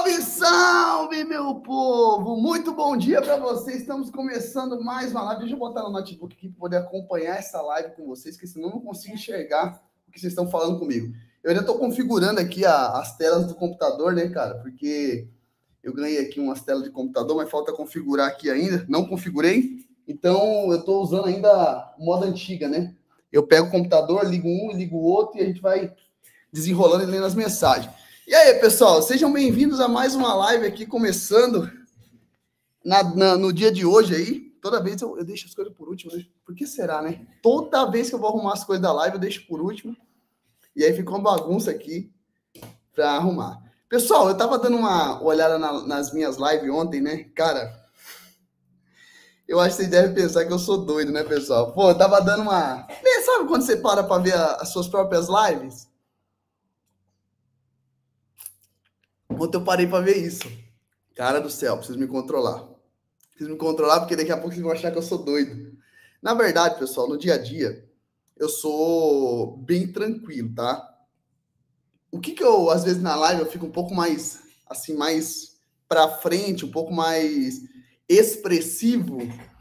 Salve, salve, meu povo! Muito bom dia para vocês. Estamos começando mais uma live. Deixa eu botar no notebook aqui para poder acompanhar essa live com vocês, porque senão eu não consigo enxergar o que vocês estão falando comigo. Eu ainda estou configurando aqui as telas do computador, né, cara? Porque eu ganhei aqui umas telas de computador, mas falta configurar aqui ainda. Não configurei, então eu estou usando ainda a moda antiga, né? Eu pego o computador, ligo um, ligo o outro e a gente vai desenrolando e lendo as mensagens. E aí, pessoal, sejam bem-vindos a mais uma live aqui, começando no dia de hoje aí. Toda vez eu deixo as coisas por último, né? Por que será, né? Toda vez que eu vou arrumar as coisas da live, eu deixo por último. E aí fica uma bagunça aqui para arrumar. Pessoal, eu tava dando uma olhada nas minhas lives ontem, né? Cara, eu acho que vocês devem pensar que eu sou doido, né, pessoal? Pô, eu tava dando uma... Sabe quando você para ver as suas próprias lives? Ontem eu parei para ver isso. Cara do céu, preciso me controlar. Preciso me controlar porque daqui a pouco vocês vão achar que eu sou doido. Na verdade, pessoal, no dia a dia, eu sou bem tranquilo, tá? O que eu, às vezes, na live, eu fico um pouco mais, assim, mais pra frente, um pouco mais expressivo,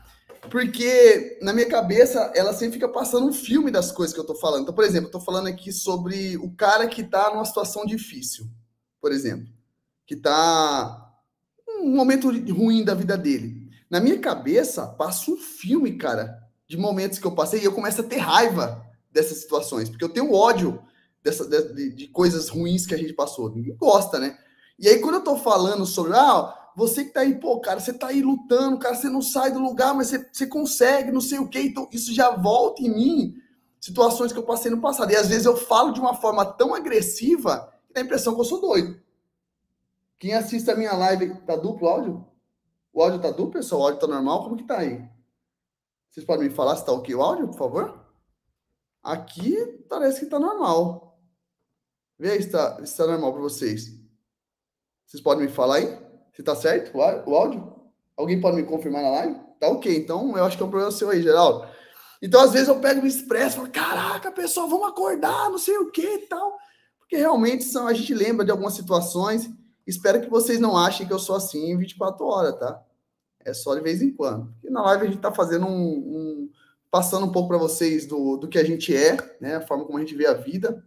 porque na minha cabeça, ela sempre fica passando um filme das coisas que eu tô falando. Então, por exemplo, eu tô falando aqui sobre o cara que tá numa situação difícil, por exemplo, que tá um momento ruim da vida dele. Na minha cabeça, passa um filme, cara, de momentos que eu passei e eu começo a ter raiva dessas situações, porque eu tenho ódio de coisas ruins que a gente passou. Ninguém gosta, né? E aí, quando eu tô falando sobre, você que tá aí, pô, cara, você tá aí lutando, cara, você não sai do lugar, mas você consegue, não sei o quê, então isso já volta em mim situações que eu passei no passado. E às vezes eu falo de uma forma tão agressiva que dá a impressão que eu sou doido. Quem assiste a minha live, tá duplo o áudio? O áudio tá duplo, pessoal? O áudio tá normal? Como que tá aí? Vocês podem me falar se tá ok o áudio, por favor? Aqui parece que tá normal. Vê aí se tá normal para vocês. Vocês podem me falar aí? Se tá certo o áudio? Alguém pode me confirmar na live? Tá ok, então eu acho que é um problema seu aí, Geraldo. Então, às vezes, eu pego e me expresso, falo, caraca, pessoal, vamos acordar, não sei o que e tal. Porque realmente a gente lembra de algumas situações. Espero que vocês não achem que eu sou assim em 24 horas, tá? É só de vez em quando. E na live a gente tá fazendo passando um pouco para vocês do que a gente é, né? A forma como a gente vê a vida.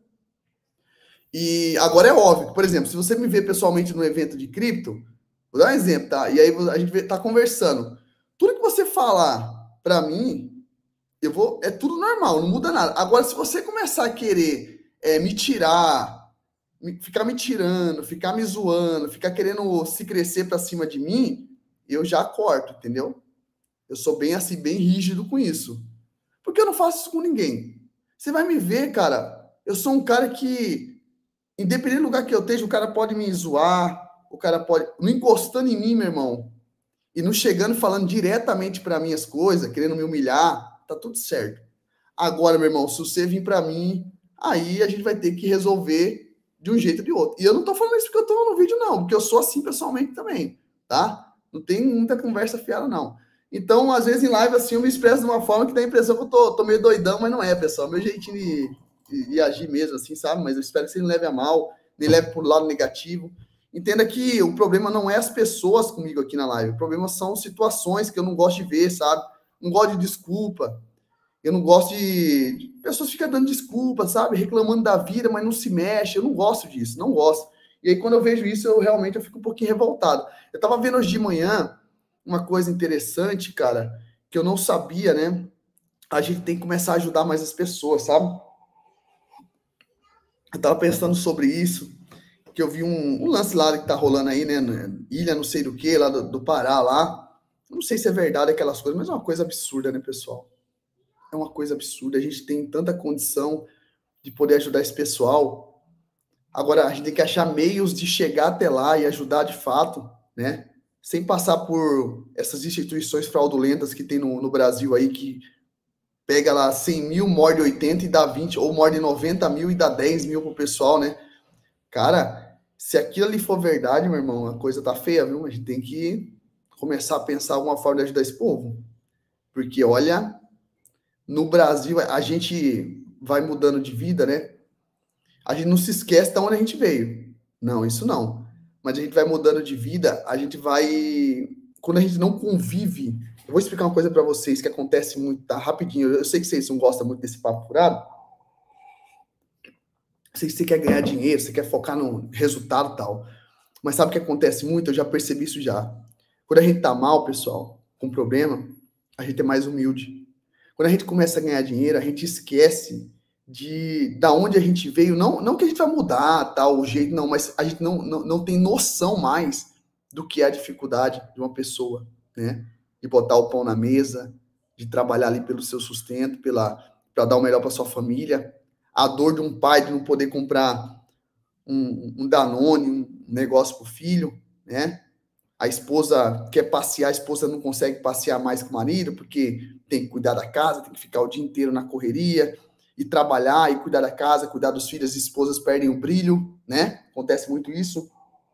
E agora é óbvio, por exemplo, se você me vê pessoalmente no evento de cripto, vou dar um exemplo, tá? E aí a gente tá conversando. Tudo que você falar para mim, é tudo normal, não muda nada. Agora, se você começar a querer me tirar, ficar me tirando, ficar me zoando, ficar querendo se crescer para cima de mim, eu já corto, entendeu? Eu sou bem assim, bem rígido com isso. Porque eu não faço isso com ninguém. Você vai me ver, cara, eu sou um cara que, independente do lugar que eu esteja, o cara pode me zoar, o cara pode, não encostando em mim, meu irmão, e não chegando falando diretamente para mim as coisas, querendo me humilhar, tá tudo certo. Agora, meu irmão, se você vir para mim, aí a gente vai ter que resolver de um jeito ou de outro. E eu não tô falando isso porque eu tô no vídeo, não, porque eu sou assim pessoalmente também, tá? Não tem muita conversa fiada, não. Então, às vezes em live, assim, eu me expresso de uma forma que dá a impressão que eu tô meio doidão, mas não é, pessoal. É meu jeitinho de agir mesmo, assim, sabe? Mas eu espero que você não leve a mal, nem leve pro lado negativo. Entenda que o problema não é as pessoas comigo aqui na live. O problema são situações que eu não gosto de ver, sabe? Não gosto de desculpa. Eu não gosto de pessoas ficam dando desculpa, sabe? Reclamando da vida, mas não se mexe. Eu não gosto disso, não gosto. E aí, quando eu vejo isso, eu fico um pouquinho revoltado. Eu tava vendo hoje de manhã uma coisa interessante, cara, que eu não sabia, né? A gente tem que começar a ajudar mais as pessoas, sabe? Eu tava pensando sobre isso, que eu vi um lance lá que tá rolando aí, né? Ilha não sei do que, lá do Pará, lá. Eu não sei se é verdade aquelas coisas, mas é uma coisa absurda, né, pessoal? É uma coisa absurda. A gente tem tanta condição de poder ajudar esse pessoal. Agora, a gente tem que achar meios de chegar até lá e ajudar de fato, né? Sem passar por essas instituições fraudulentas que tem no Brasil aí, que pega lá 100 mil, morde 80 e dá 20, ou morde 90 mil e dá 10 mil pro pessoal, né? Cara, se aquilo ali for verdade, meu irmão, a coisa tá feia, viu? A gente tem que começar a pensar alguma forma de ajudar esse povo. Porque, olha, no Brasil, a gente vai mudando de vida, né? A gente não se esquece de onde a gente veio. Não, isso não. mas a gente vai mudando de vida, a gente vai... Quando a gente não convive... Eu vou explicar uma coisa para vocês que acontece muito, tá? Rapidinho. Eu sei que vocês não gostam muito desse papo furado. Eu sei que você quer ganhar dinheiro, você quer focar no resultado e tal. Mas sabe o que acontece muito? Eu já percebi isso já. Quando a gente tá mal, pessoal, com problema, a gente é mais humilde. Quando a gente começa a ganhar dinheiro, a gente esquece de da onde a gente veio. Não que a gente vai mudar tal o jeito, não, mas a gente não tem noção mais do que é a dificuldade de uma pessoa, né? De botar o pão na mesa, de trabalhar ali pelo seu sustento, para dar o melhor para sua família. A dor de um pai de não poder comprar um Danone, um negócio para o filho, né? A esposa quer passear, a esposa não consegue passear mais com o marido, porque tem que cuidar da casa, tem que ficar o dia inteiro na correria, e trabalhar, e cuidar da casa, cuidar dos filhos, as esposas perdem o brilho, né? Acontece muito isso.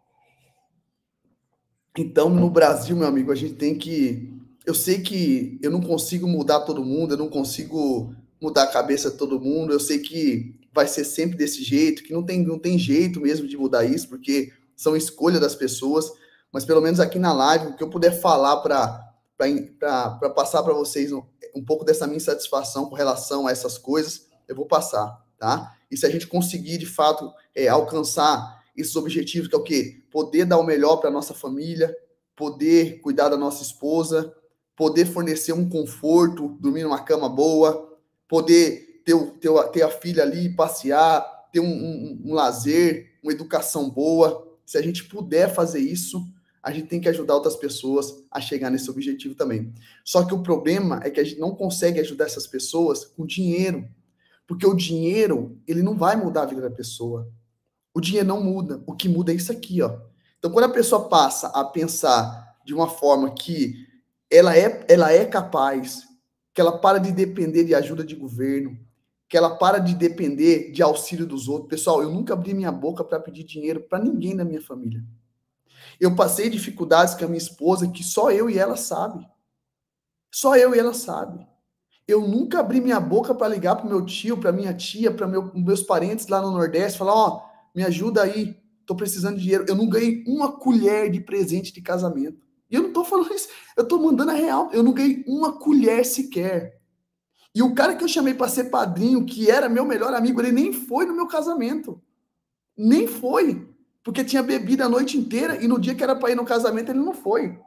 Então, no Brasil, meu amigo, a gente tem que... Eu sei que eu não consigo mudar todo mundo, eu não consigo mudar a cabeça de todo mundo, eu sei que vai ser sempre desse jeito, que não tem jeito mesmo de mudar isso, porque são escolha das pessoas, mas pelo menos aqui na live, o que eu puder falar para passar para vocês um pouco dessa minha insatisfação com relação a essas coisas, eu vou passar, tá? E se a gente conseguir, de fato, alcançar esses objetivos, que é o quê? Poder dar o melhor para nossa família, poder cuidar da nossa esposa, poder fornecer um conforto, dormir numa cama boa, poder ter a filha ali, passear, ter um lazer, uma educação boa. Se a gente puder fazer isso, a gente tem que ajudar outras pessoas a chegar nesse objetivo também. Só que o problema é que a gente não consegue ajudar essas pessoas com dinheiro, porque o dinheiro, ele não vai mudar a vida da pessoa. O dinheiro não muda. O que muda é isso aqui, ó. Então, quando a pessoa passa a pensar de uma forma que ela é capaz, que ela para de depender de ajuda de governo, que ela para de depender de auxílio dos outros. Pessoal, eu nunca abri minha boca para pedir dinheiro para ninguém da minha família. Eu passei dificuldades com a minha esposa que só eu e ela sabe. Só eu e ela sabe. Eu nunca abri minha boca para ligar para meu tio, para minha tia, para meus parentes lá no Nordeste, falar, ó, me ajuda aí, tô precisando de dinheiro. Eu não ganhei uma colher de presente de casamento. E eu não tô falando isso, eu tô mandando a real. Eu não ganhei uma colher sequer. E o cara que eu chamei para ser padrinho, que era meu melhor amigo, ele nem foi no meu casamento. Nem foi. Porque tinha bebido a noite inteira e no dia que era para ir no casamento, ele não foi.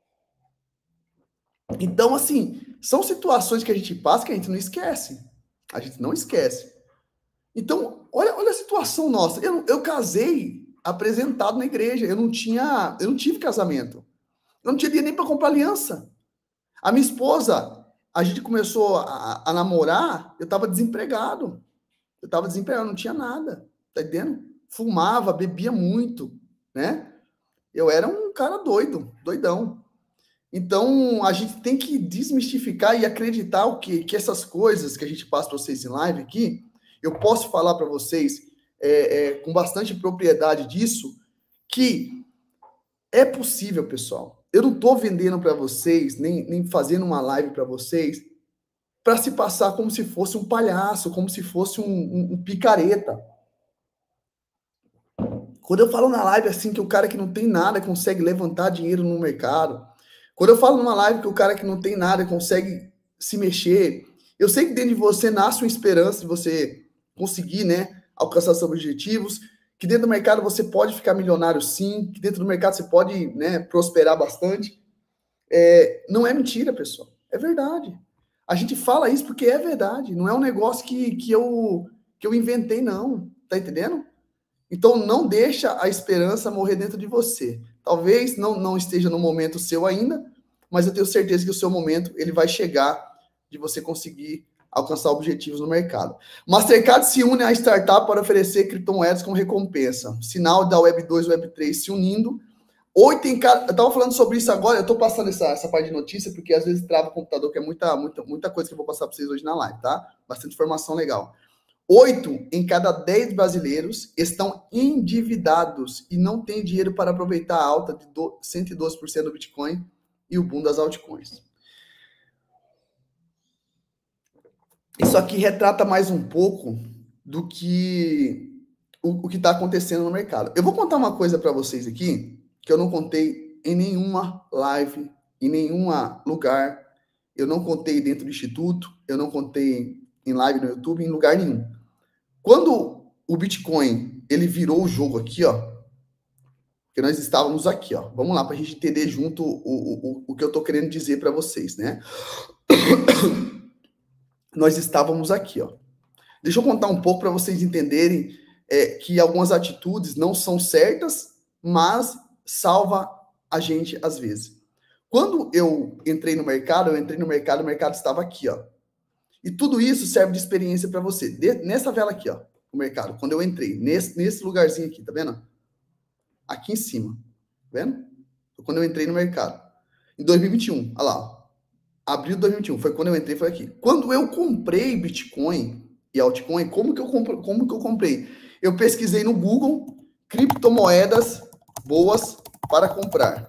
Então, assim, são situações que a gente passa que a gente não esquece. A gente não esquece. Então, olha a situação nossa. Eu casei apresentado na igreja. Eu não tive casamento. Eu não tinha dinheiro nem para comprar aliança. A minha esposa, a gente começou a namorar, eu estava desempregado. Eu estava desempregado, não tinha nada. Tá entendendo? Fumava, bebia muito, né? Eu era um cara doido, doidão. Então, a gente tem que desmistificar e acreditar o quê? Que essas coisas que a gente passa para vocês em live aqui, eu posso falar para vocês com bastante propriedade disso, que é possível, pessoal. Eu não estou vendendo para vocês, nem fazendo uma live para vocês, para se passar como se fosse um palhaço, como se fosse um picareta. Quando eu falo na live assim que o cara que não tem nada consegue levantar dinheiro no mercado, quando eu falo numa live que o cara que não tem nada consegue se mexer, eu sei que dentro de você nasce uma esperança de você conseguir, né, alcançar seus objetivos, que dentro do mercado você pode ficar milionário sim, que dentro do mercado você pode, né, prosperar bastante. Não é mentira, pessoal. É verdade. A gente fala isso porque é verdade. Não é um negócio que eu inventei, não. Tá entendendo? Então, não deixa a esperança morrer dentro de você. Talvez não esteja no momento seu ainda, mas eu tenho certeza que o seu momento ele vai chegar de você conseguir alcançar objetivos no mercado. Mastercard se une à startup para oferecer criptomoedas como recompensa. Sinal da Web 2 e Web 3 se unindo. 8 em cada... Eu estava falando sobre isso agora, eu estou passando essa parte de notícia, porque às vezes trava o computador, que é muita coisa que eu vou passar para vocês hoje na live, tá? Bastante informação legal. 8 em cada 10 brasileiros estão endividados e não têm dinheiro para aproveitar a alta de 112% do Bitcoin e o boom das altcoins. Isso aqui retrata mais um pouco do que o que está acontecendo no mercado. Eu vou contar uma coisa para vocês aqui que eu não contei em nenhuma live, em nenhum lugar. Eu não contei dentro do instituto, eu não contei em live no YouTube, em lugar nenhum. Quando o Bitcoin ele virou o jogo aqui, ó, que nós estávamos aqui, ó. Vamos lá para a gente entender junto o que eu estou querendo dizer para vocês, né? Nós estávamos aqui, ó. Deixa eu contar um pouco para vocês entenderem que algumas atitudes não são certas, mas salva a gente às vezes. Quando eu entrei no mercado, o mercado estava aqui, ó. E tudo isso serve de experiência para você. Nessa vela aqui, ó, o mercado, quando eu entrei, nesse lugarzinho aqui, tá vendo? Aqui em cima, tá vendo? Quando eu entrei no mercado. Em 2021, olha lá, abril de 2021, foi quando eu entrei, foi aqui. Quando eu comprei Bitcoin e altcoin, como que eu comprei? Eu pesquisei no Google criptomoedas boas para comprar.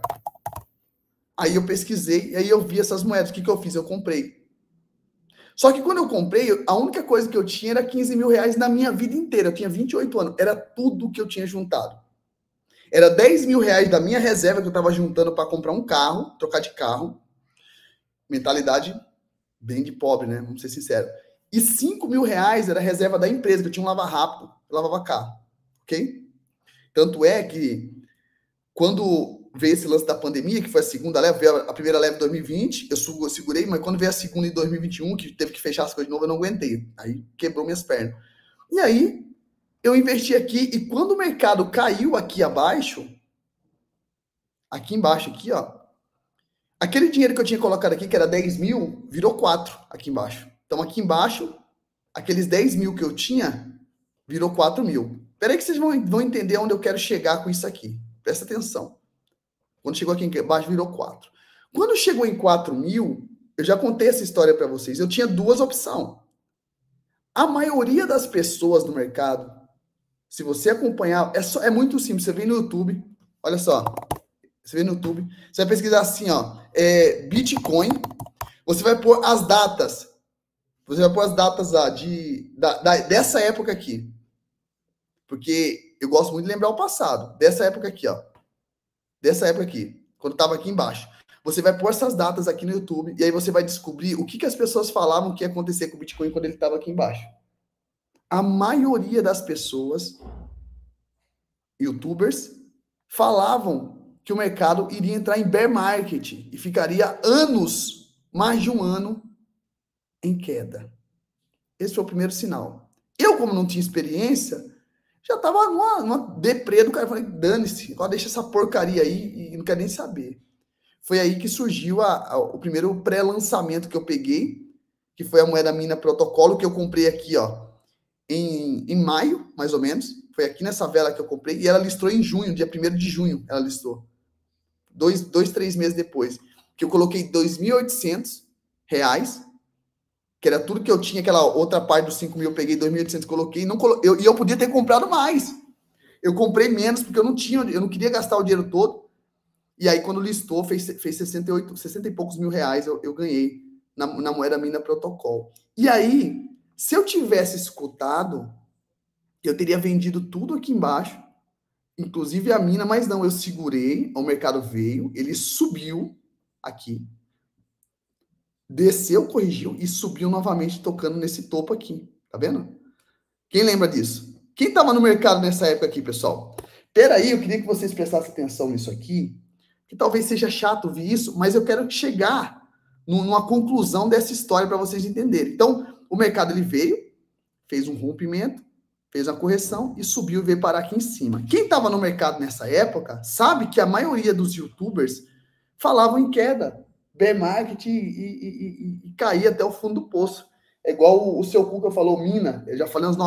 Aí eu pesquisei, aí eu vi essas moedas. O que eu fiz? Eu comprei. Só que quando eu comprei, a única coisa que eu tinha era 15 mil reais na minha vida inteira. Eu tinha 28 anos. Era tudo que eu tinha juntado. Era 10 mil reais da minha reserva que eu estava juntando para comprar um carro, trocar de carro. Mentalidade bem de pobre, né? Vamos ser sinceros. E 5 mil reais era a reserva da empresa, que eu tinha um lava-rápido, eu lavava carro. Ok? Tanto é que quando veio esse lance da pandemia, que foi a segunda leva, veio a primeira leva em 2020, eu segurei, mas quando veio a segunda em 2021, que teve que fechar as coisas de novo, eu não aguentei. Aí quebrou minhas pernas. E aí, eu investi aqui, e quando o mercado caiu aqui abaixo, aqui embaixo, aqui, ó, aquele dinheiro que eu tinha colocado aqui, que era 10 mil, virou 4 aqui embaixo. Então, aqui embaixo, aqueles 10 mil que eu tinha, virou 4 mil. Peraí que vocês vão entender onde eu quero chegar com isso aqui. Presta atenção. Quando chegou aqui embaixo, virou 4. Quando chegou em 4 mil, eu já contei essa história para vocês. Eu tinha duas opções. A maioria das pessoas no mercado, se você acompanhar, é muito simples. Você vem no YouTube, olha só. Você vem no YouTube, você vai pesquisar assim, ó, Bitcoin. Você vai pôr as datas. Você vai pôr as datas lá dessa época aqui. Porque eu gosto muito de lembrar o passado. Dessa época aqui, ó. Dessa época aqui, quando estava aqui embaixo. Você vai pôr essas datas aqui no YouTube e aí você vai descobrir o que as pessoas falavam que ia acontecer com o Bitcoin quando ele estava aqui embaixo. A maioria das pessoas, YouTubers, falavam que o mercado iria entrar em bear market e ficaria anos, mais de um ano, em queda. Esse foi o primeiro sinal. Eu, como não tinha experiência, já estava numa deprê do cara. Eu falei, dane-se, deixa essa porcaria aí e não quero nem saber. Foi aí que surgiu o primeiro pré-lançamento que eu peguei, que foi a moeda Mina Protocolo, que eu comprei aqui, ó, em maio, mais ou menos. Foi aqui nessa vela que eu comprei, e ela listou em junho, dia 1º de junho, ela listou. 3 meses depois. Que eu coloquei R$ 2.800, que era tudo que eu tinha, aquela outra parte dos 5 mil, eu peguei 2.800, coloquei, e eu podia ter comprado mais. Eu comprei menos, porque eu não queria gastar o dinheiro todo. E aí, quando listou, fez 60 e poucos mil reais, eu ganhei na moeda Mina Protocol. E aí, se eu tivesse escutado, eu teria vendido tudo aqui embaixo, inclusive a mina, mas não, eu segurei, o mercado veio, ele subiu aqui, desceu, corrigiu e subiu novamente, tocando nesse topo aqui. Tá vendo? Quem lembra disso? Quem estava no mercado nessa época aqui, pessoal? Peraí, eu queria que vocês prestassem atenção nisso aqui, que talvez seja chato ouvir isso, mas eu quero chegar numa conclusão dessa história para vocês entenderem. Então, o mercado ele veio, fez um rompimento, fez uma correção e subiu e veio parar aqui em cima. Quem estava no mercado nessa época sabe que a maioria dos YouTubers falavam em queda, bear market e cair até o fundo do poço. É igual o seu Cuca falou, mina. Eu já falei uns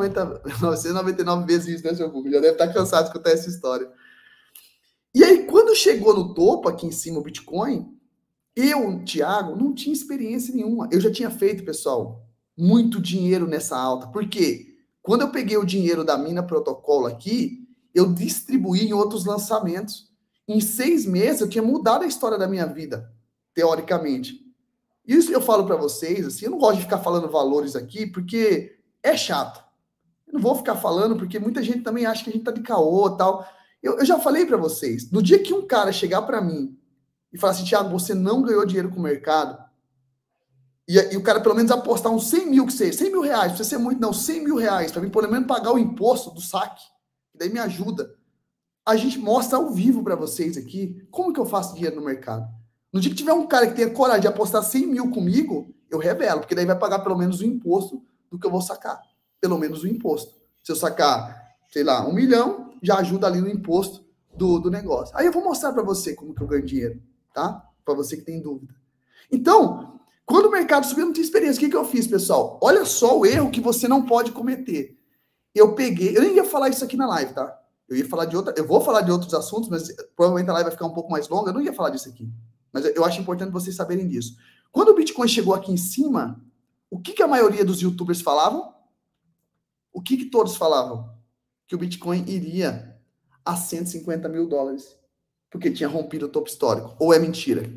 999 vezes isso, né, seu Cuca? Já deve estar cansado de escutar essa história. E aí, quando chegou no topo, aqui em cima, o Bitcoin, eu, Thiago, não tinha experiência nenhuma. Eu já tinha feito, pessoal, muito dinheiro nessa alta. Por quê? Quando eu peguei o dinheiro da Mina Protocolo aqui, eu distribuí em outros lançamentos. Em 6 meses, eu tinha mudado a história da minha vida, teoricamente. Isso eu falo para vocês, assim, eu não gosto de ficar falando valores aqui, porque é chato. não vou ficar falando, porque muita gente também acha que a gente tá de caô e tal. Eu já falei para vocês, no dia que um cara chegar para mim e falar assim, Thiago, você não ganhou dinheiro com o mercado, e o cara pelo menos apostar uns 100 mil, que seja, 100 mil reais, não precisa ser muito não, 100 mil reais, para mim pelo menos pagar o imposto do saque, que daí me ajuda. A gente mostra ao vivo para vocês aqui como que eu faço dinheiro no mercado. No dia que tiver um cara que tenha coragem de apostar 100 mil comigo, eu revelo, porque daí vai pagar pelo menos o imposto do que eu vou sacar. Pelo menos o imposto. Se eu sacar, sei lá, 1 milhão, já ajuda ali no imposto do negócio. Aí eu vou mostrar para você como que eu ganho dinheiro, tá? Para você que tem dúvida. Então, quando o mercado subiu, eu não tinha experiência. O que eu fiz, pessoal? Olha só o erro que você não pode cometer. Eu nem ia falar isso aqui na live, tá? Eu vou falar de outros assuntos, mas provavelmente a live vai ficar um pouco mais longa. Eu não ia falar disso aqui. Mas eu acho importante vocês saberem disso. Quando o Bitcoin chegou aqui em cima, o que a maioria dos YouTubers falavam? O que todos falavam? Que o Bitcoin iria a 150 mil dólares. Porque tinha rompido o topo histórico. Ou é mentira?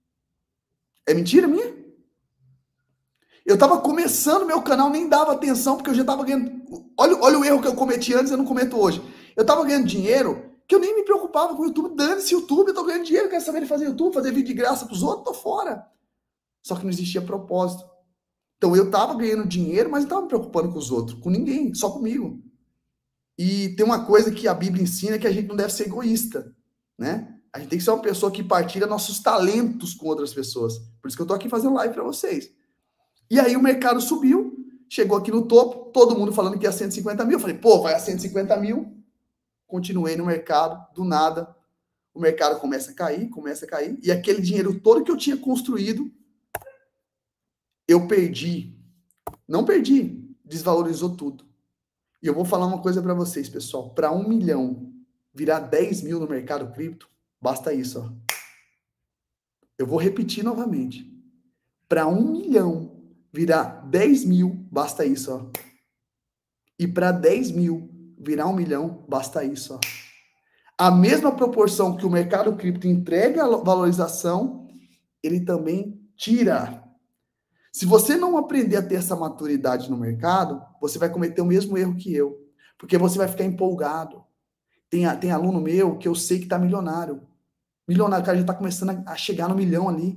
É mentira minha? Eu tava começando meu canal, nem dava atenção, porque eu já tava ganhando... Olha o erro que eu cometi antes, eu não cometo hoje. Eu tava ganhando dinheiro que eu nem me preocupava com o YouTube. Dane-se YouTube, eu tô ganhando dinheiro, quero saber de fazer YouTube, fazer vídeo de graça pros outros, tô fora. Só que não existia propósito. Então eu tava ganhando dinheiro, mas não tava me preocupando com os outros, com ninguém, só comigo. E tem uma coisa que a Bíblia ensina, que a gente não deve ser egoísta, né? A gente tem que ser uma pessoa que partilha nossos talentos com outras pessoas. Por isso que eu tô aqui fazendo live para vocês. E aí o mercado subiu, chegou aqui no topo, todo mundo falando que ia 150 mil. Eu falei, pô, vai a 150 mil. Continuei no mercado, do nada, o mercado começa a cair, e aquele dinheiro todo que eu tinha construído, eu perdi. Não perdi, desvalorizou tudo. E eu vou falar uma coisa para vocês, pessoal. Para 1 milhão virar 10 mil no mercado cripto, basta isso, ó. Eu vou repetir novamente. Para 1 milhão virar 10 mil, basta isso, ó. E para 10 mil virar 1 milhão, basta isso, ó. A mesma proporção que o mercado cripto entrega a valorização, ele também tira. Se você não aprender a ter essa maturidade no mercado, você vai cometer o mesmo erro que eu. Porque você vai ficar empolgado. Tem aluno meu que eu sei que está milionário. Milionário, o cara já está começando a chegar no milhão ali.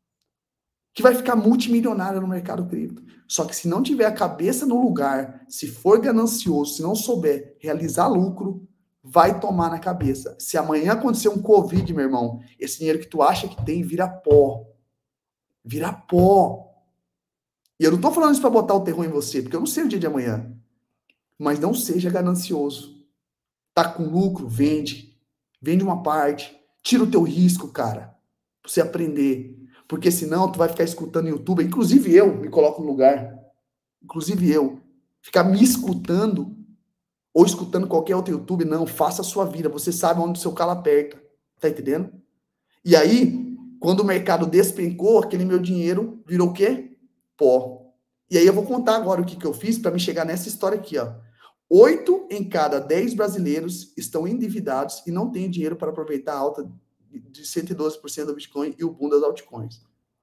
Que vai ficar multimilionário no mercado cripto. Só que se não tiver a cabeça no lugar, se for ganancioso, se não souber realizar lucro, vai tomar na cabeça. Se amanhã acontecer um Covid, meu irmão, esse dinheiro que tu acha que tem vira pó. Vira pó. E eu não tô falando isso para botar o terror em você, porque eu não sei o dia de amanhã. Mas não seja ganancioso. Tá com lucro? Vende. Vende uma parte. Tira o teu risco, cara. Pra você aprender. Porque senão tu vai ficar escutando YouTube. Inclusive eu me coloco no lugar. Inclusive eu. Ficar me escutando ou escutando qualquer outro YouTube, não. Faça a sua vida. Você sabe onde o seu calo aperta. Tá entendendo? E aí, quando o mercado despencou, aquele meu dinheiro virou o quê? Pó. E aí eu vou contar agora o que eu fiz para me chegar nessa história aqui, ó. 8 em cada 10 brasileiros estão endividados e não têm dinheiro para aproveitar a alta de 112% do Bitcoin e o boom das altcoins.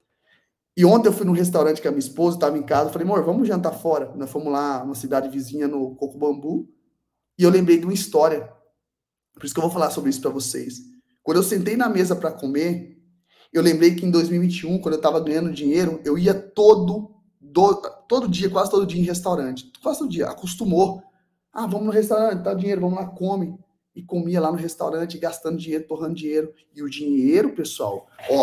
E ontem eu fui num restaurante com a minha esposa, estava em casa, falei, amor, vamos jantar fora. Nós fomos lá numa cidade vizinha, no Coco Bambu, e eu lembrei de uma história. Por isso que eu vou falar sobre isso para vocês. Quando eu sentei na mesa para comer, eu lembrei que em 2021, quando eu estava ganhando dinheiro, eu ia todo dia, quase todo dia em restaurante. Quase todo dia, acostumou. Ah, vamos no restaurante, tá dinheiro, vamos lá, come. E comia lá no restaurante, gastando dinheiro, torrando dinheiro. E o dinheiro, pessoal, ó.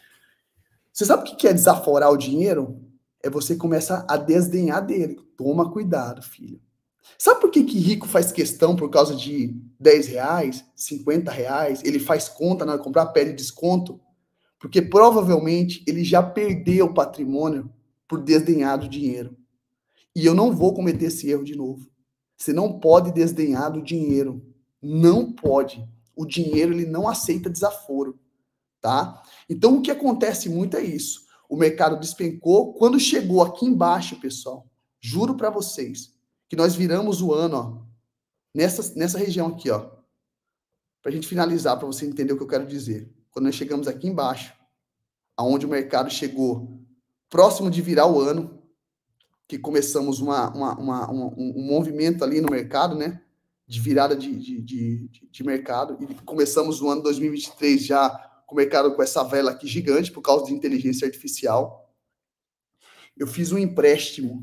Você sabe o que é desaforar o dinheiro? É você começar a desdenhar dele. Toma cuidado, filho. Sabe por que rico faz questão por causa de 10 reais, 50 reais? Ele faz conta na hora de comprar, pede desconto? Porque provavelmente ele já perdeu o patrimônio por desdenhar do dinheiro. E eu não vou cometer esse erro de novo. Você não pode desdenhar do dinheiro. Não pode. O dinheiro, ele não aceita desaforo, tá? Então, o que acontece muito é isso. O mercado despencou. Quando chegou aqui embaixo, pessoal, juro para vocês, que nós viramos o ano, ó, nessa região aqui, ó. Pra gente finalizar, para você entender o que eu quero dizer. Quando nós chegamos aqui embaixo, aonde o mercado chegou próximo de virar o ano, que começamos um movimento ali no mercado, né? De virada de mercado. E começamos no ano 2023 já com o mercado com essa vela aqui gigante por causa de inteligência artificial. Eu fiz um empréstimo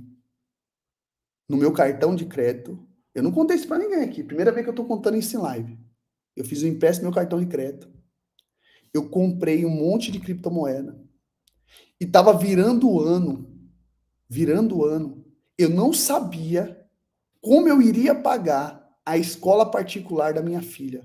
no meu cartão de crédito. Eu não contei isso para ninguém aqui. Primeira vez que eu estou contando isso em live. Eu fiz um empréstimo no meu cartão de crédito. Eu comprei um monte de criptomoeda. E estava virando o ano. Virando o ano. Eu não sabia como eu iria pagar a escola particular da minha filha.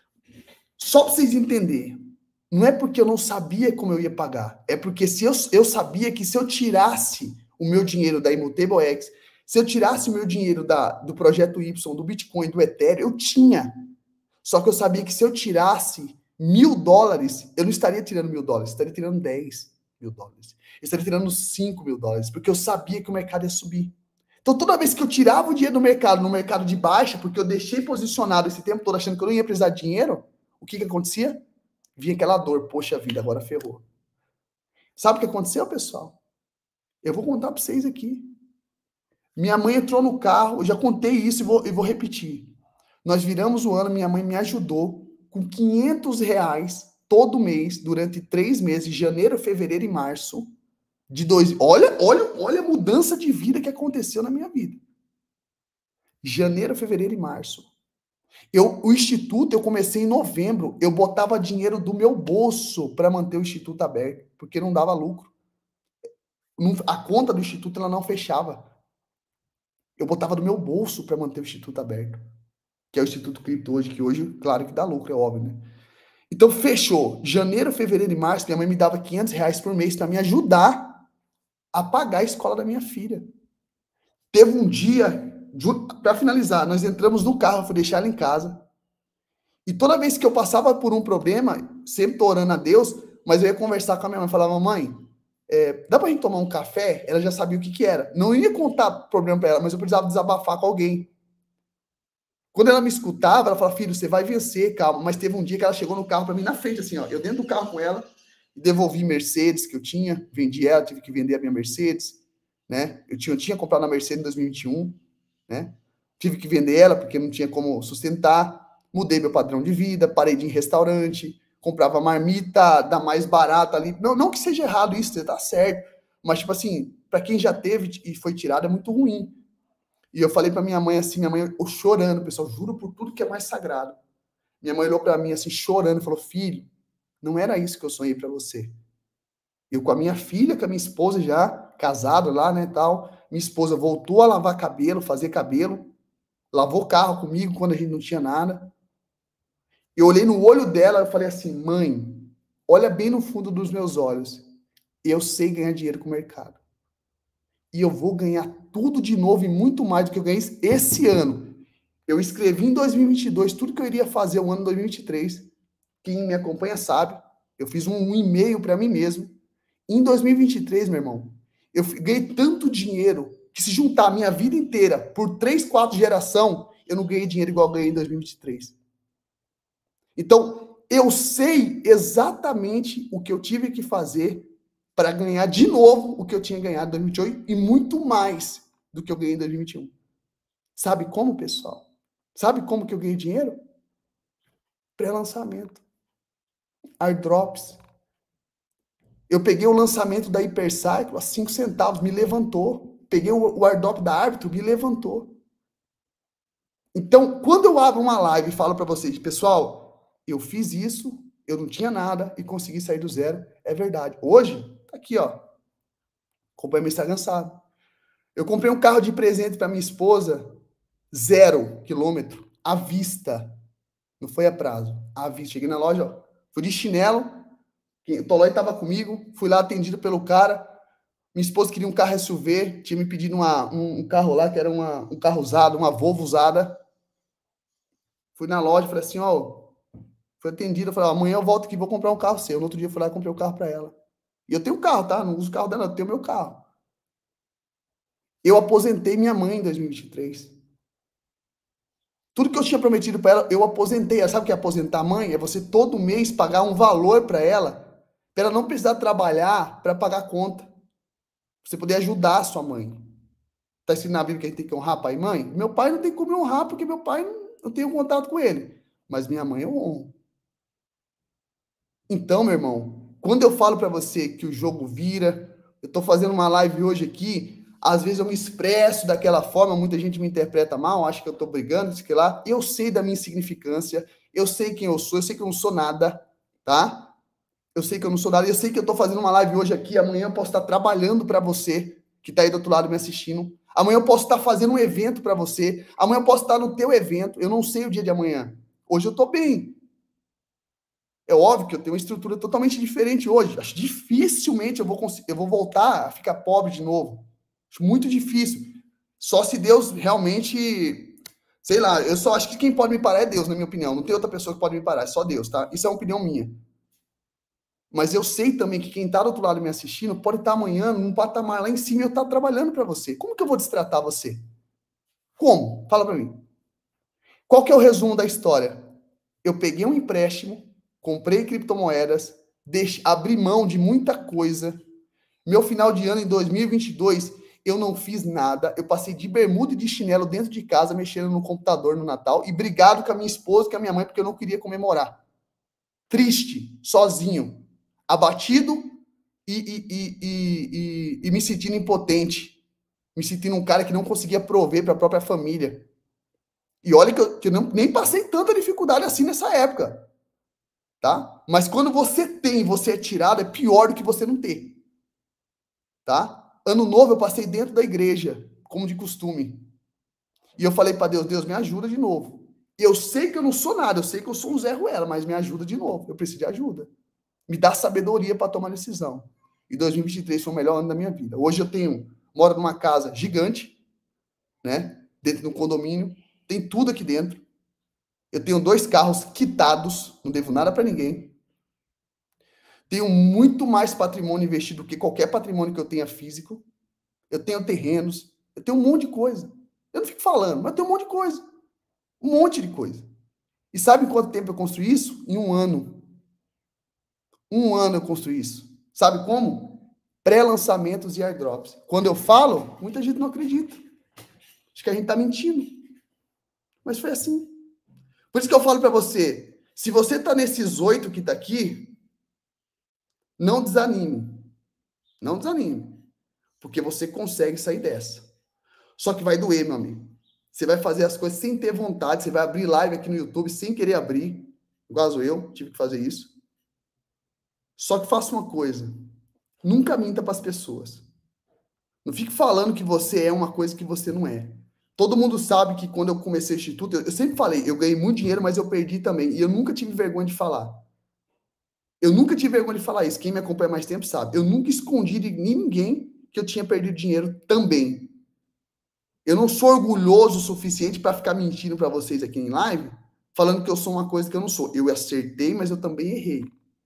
Só para vocês entenderem. Não é porque eu não sabia como eu ia pagar. É porque se eu sabia que se eu tirasse o meu dinheiro da Immutable X, se eu tirasse o meu dinheiro do Projeto Y, do Bitcoin, do Ethereum, eu tinha. Só que eu sabia que se eu tirasse $1.000, eu não estaria tirando $1.000, eu estaria tirando $10.000. Eu estaria tirando $5.000, porque eu sabia que o mercado ia subir. Então, toda vez que eu tirava o dinheiro do mercado, no mercado de baixa, porque eu deixei posicionado esse tempo todo achando que eu não ia precisar de dinheiro, o que acontecia? Vinha aquela dor, poxa vida, agora ferrou. Sabe o que aconteceu, pessoal? Eu vou contar para vocês aqui. Minha mãe entrou no carro, eu já contei isso e vou repetir. Nós viramos o ano, minha mãe me ajudou com R$ 500 todo mês, durante 3 meses, janeiro, fevereiro e março, olha a mudança de vida que aconteceu na minha vida. Janeiro, fevereiro e março. O Instituto, eu comecei em novembro, eu botava dinheiro do meu bolso para manter o Instituto aberto, porque não dava lucro. A conta do Instituto ela não fechava. Eu botava do meu bolso para manter o Instituto aberto, que é o Instituto Cripto hoje, que hoje, claro que dá lucro, é óbvio, né? Então, fechou. Janeiro, fevereiro e março, minha mãe me dava R$ 500 por mês para me ajudar a pagar a escola da minha filha. Teve um dia, para finalizar, nós entramos no carro, fui deixar ela em casa. E toda vez que eu passava por um problema, sempre tô orando a Deus, mas eu ia conversar com a minha mãe, falava, mãe, dá pra gente tomar um café? Ela já sabia o que era. Não ia contar problema para ela, mas eu precisava desabafar com alguém. Quando ela me escutava, ela falava, filho, você vai vencer, calma. Mas teve um dia que ela chegou no carro para mim na frente, assim, ó, eu dentro do carro com ela, devolvi Mercedes que eu tinha, vendi ela, tive que vender a minha Mercedes, né? Eu tinha comprado a Mercedes em 2021, né? Tive que vender ela porque não tinha como sustentar. Mudei meu padrão de vida, parei de ir em restaurante, comprava marmita da mais barata ali. Não que seja errado isso, você tá certo. Mas, tipo assim, para quem já teve e foi tirado, é muito ruim. E eu falei para minha mãe assim, minha mãe chorando, pessoal, juro por tudo que é mais sagrado. Minha mãe olhou para mim assim, chorando, e falou, filho, não era isso que eu sonhei para você. Eu com a minha filha, com a minha esposa já, casado lá, né, tal. Minha esposa voltou a lavar cabelo, fazer cabelo, lavou carro comigo quando a gente não tinha nada. Eu olhei no olho dela e falei assim, mãe, olha bem no fundo dos meus olhos. Eu sei ganhar dinheiro com o mercado. E eu vou ganhar tudo de novo e muito mais do que eu ganhei esse ano. Eu escrevi em 2022 tudo que eu iria fazer o ano 2023. Quem me acompanha sabe. Eu fiz um e-mail para mim mesmo. Em 2023, meu irmão, eu ganhei tanto dinheiro que se juntar a minha vida inteira por 3, 4 gerações, eu não ganhei dinheiro igual eu ganhei em 2023. Então, eu sei exatamente o que eu tive que fazer para ganhar de novo o que eu tinha ganhado em 2028 e muito mais do que eu ganhei em 2021. Sabe como, pessoal? Sabe como que eu ganhei dinheiro? Pré-lançamento. Airdrops. Eu peguei o lançamento da Hypercycle a 5 centavos, me levantou. Peguei o airdrop da Árbitro, me levantou. Então, quando eu abro uma live e falo para vocês, pessoal, eu fiz isso, eu não tinha nada e consegui sair do zero, é verdade. Hoje, tá aqui, ó. Comprei meu Instagram, sabe? Eu comprei um carro de presente para minha esposa, 0 quilômetro, à vista. Não foi a prazo, à vista. Cheguei na loja, ó, fui de chinelo, o Tolói estava comigo, fui lá atendido pelo cara. Minha esposa queria um carro SUV, tinha me pedido um carro lá, que era um carro usado, uma Volvo usada. Fui na loja, falei assim, ó, fui atendido, falei, ó, amanhã eu volto aqui, vou comprar um carro seu. No outro dia eu fui lá e comprei um carro para ela. E eu tenho um carro, tá? Não uso o carro dela, eu tenho meu carro. Eu aposentei minha mãe em 2023. Tudo que eu tinha prometido para ela, eu aposentei. Ela sabe o que é aposentar a mãe? É você todo mês pagar um valor para ela não precisar trabalhar para pagar a conta. Você poder ajudar a sua mãe. Está escrito na Bíblia que a gente tem que honrar pai e mãe? Meu pai não tem como honrar, porque meu pai não tenho contato com ele. Mas minha mãe eu honro. Então, meu irmão, quando eu falo para você que o jogo vira, eu estou fazendo uma live hoje aqui, às vezes eu me expresso daquela forma, muita gente me interpreta mal, acha que eu estou brigando, isso que lá. Eu sei da minha insignificância, eu sei quem eu sei que eu não sou nada, tá? Eu sei que eu não sou nada, eu sei que eu estou fazendo uma live hoje aqui, amanhã eu posso estar trabalhando para você, que está aí do outro lado me assistindo. Amanhã eu posso estar fazendo um evento para você, amanhã eu posso estar no teu evento, eu não sei o dia de amanhã. Hoje eu estou bem. É óbvio que eu tenho uma estrutura totalmente diferente hoje. Acho dificilmente eu vou voltar a ficar pobre de novo. Acho muito difícil. Só se Deus realmente, sei lá, eu só acho que quem pode me parar é Deus, na minha opinião. Não tem outra pessoa que pode me parar, é só Deus, tá? Isso é uma opinião minha. Mas eu sei também que quem está do outro lado me assistindo pode estar amanhã num patamar lá em cima e eu estar trabalhando para você. Como que eu vou destratar você? Como? Fala para mim. Qual que é o resumo da história? Eu peguei um empréstimo, comprei criptomoedas, abri mão de muita coisa. Meu final de ano em 2022, eu não fiz nada. Eu passei de bermuda e de chinelo dentro de casa, mexendo no computador no Natal e brigado com a minha esposa e com a minha mãe porque eu não queria comemorar. Triste, sozinho, abatido e me sentindo impotente. Me sentindo um cara que não conseguia prover para a própria família. E olha que eu nem passei tanta dificuldade assim nessa época. Tá? Mas quando você tem, você é tirado, é pior do que você não ter. Tá? Ano novo eu passei dentro da igreja, como de costume. E eu falei para Deus, Deus, me ajuda de novo. Eu sei que eu não sou nada, eu sei que eu sou um Zé Ruela, mas me ajuda de novo. Eu preciso de ajuda. Me dá sabedoria para tomar decisão. E 2023 foi o melhor ano da minha vida. Hoje eu moro numa casa gigante, né? Dentro de um condomínio, tem tudo aqui dentro. Eu tenho 2 carros quitados, não devo nada para ninguém. Tenho muito mais patrimônio investido do que qualquer patrimônio que eu tenha físico. Eu tenho terrenos, eu tenho um monte de coisa. Eu não fico falando, mas eu tenho um monte de coisa. Um monte de coisa. E sabe em quanto tempo eu construí isso? Em 1 ano. 1 ano eu construí isso. Sabe como? Pré-lançamentos e airdrops. Quando eu falo, muita gente não acredita. Acho que a gente está mentindo. Mas foi assim. Por isso que eu falo para você, se você está nesses 8 que está aqui, não desanime. Não desanime. Porque você consegue sair dessa. Só que vai doer, meu amigo. Você vai fazer as coisas sem ter vontade, você vai abrir live aqui no YouTube sem querer abrir, igual eu, tive que fazer isso. Só que faça uma coisa, nunca minta para as pessoas. Não fique falando que você é uma coisa que você não é. Todo mundo sabe que quando eu comecei o Instituto, eu sempre falei, eu ganhei muito dinheiro, mas eu perdi também. E eu nunca tive vergonha de falar. Eu nunca tive vergonha de falar isso. Quem me acompanha mais tempo sabe. Eu nunca escondi de ninguém que eu tinha perdido dinheiro também. Eu não sou orgulhoso o suficiente para ficar mentindo para vocês aqui em live, falando que eu sou uma coisa que eu não sou. Eu acertei, mas eu também errei.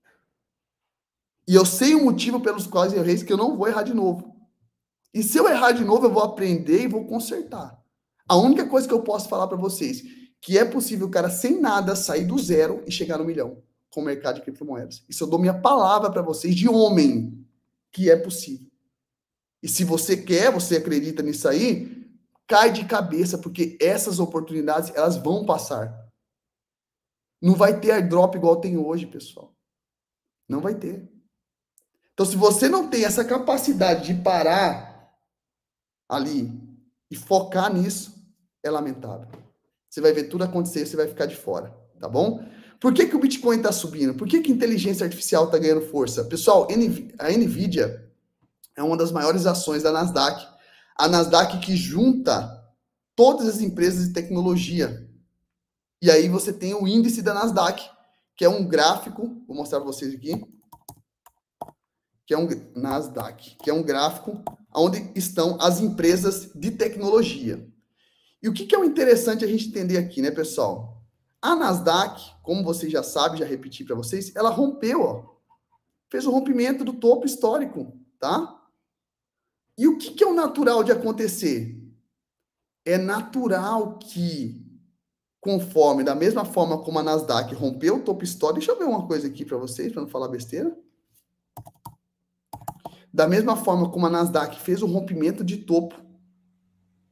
E eu sei o motivo pelos quais eu errei, que eu não vou errar de novo. E se eu errar de novo, eu vou aprender e vou consertar. A única coisa que eu posso falar para vocês, que é possível o cara sem nada sair do zero e chegar no milhão com o mercado de criptomoedas. Isso eu dou minha palavra para vocês de homem, que é possível. E se você quer, você acredita nisso aí, cai de cabeça, porque essas oportunidades, elas vão passar. Não vai ter airdrop igual tem hoje, pessoal. Não vai ter. Então, se você não tem essa capacidade de parar ali e focar nisso, é lamentável. Você vai ver tudo acontecer e você vai ficar de fora, tá bom? Por que o Bitcoin está subindo? Por que a inteligência artificial está ganhando força? Pessoal, a NVIDIA é uma das maiores ações da Nasdaq. A Nasdaq que junta todas as empresas de tecnologia. E aí você tem o índice da Nasdaq, que é um gráfico, vou mostrar para vocês aqui, que é um Nasdaq, que é um gráfico onde estão as empresas de tecnologia. E o que é o interessante a gente entender aqui, né, pessoal? A Nasdaq, como vocês já sabem, já repeti para vocês, ela rompeu, ó, fez o rompimento do topo histórico, tá? E o que é o natural de acontecer? É natural que, conforme, da mesma forma como a Nasdaq rompeu o topo histórico, deixa eu ver uma coisa aqui para vocês, para não falar besteira. Da mesma forma como a Nasdaq fez o rompimento de topo,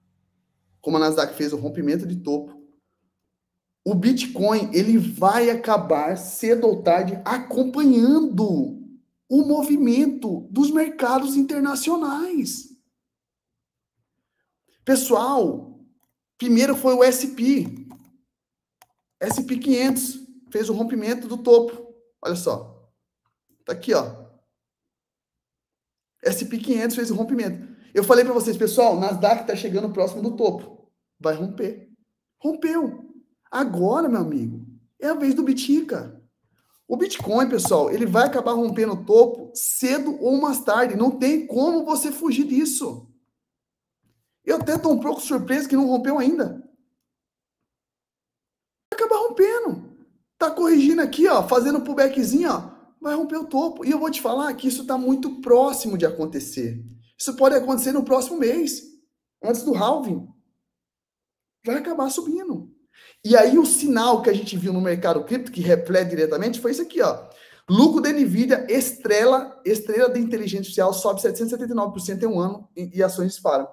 como a Nasdaq fez o rompimento de topo, o Bitcoin ele vai acabar cedo ou tarde acompanhando o movimento dos mercados internacionais. Pessoal, primeiro foi o SP 500 fez o rompimento do topo. Olha só. Tá aqui, ó. SP 500 fez o rompimento. Eu falei para vocês, pessoal, Nasdaq tá chegando próximo do topo. Vai romper. Rompeu. Agora, meu amigo, é a vez do Bitica. O Bitcoin, pessoal, ele vai acabar rompendo o topo cedo ou mais tarde. Não tem como você fugir disso. Eu até tô um pouco surpreso que não rompeu ainda. Vai acabar rompendo. Tá corrigindo aqui, ó, fazendo um pullbackzinho, ó, vai romper o topo. E eu vou te falar que isso tá muito próximo de acontecer. Isso pode acontecer no próximo mês, antes do halving. Vai acabar subindo. E aí o sinal que a gente viu no mercado cripto, que reflete diretamente, foi isso aqui, ó. Lucro da NVIDIA, estrela da inteligência artificial, sobe 779% em um ano e ações disparam.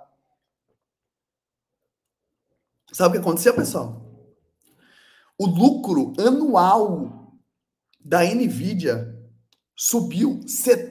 Sabe o que aconteceu, pessoal? O lucro anual da NVIDIA subiu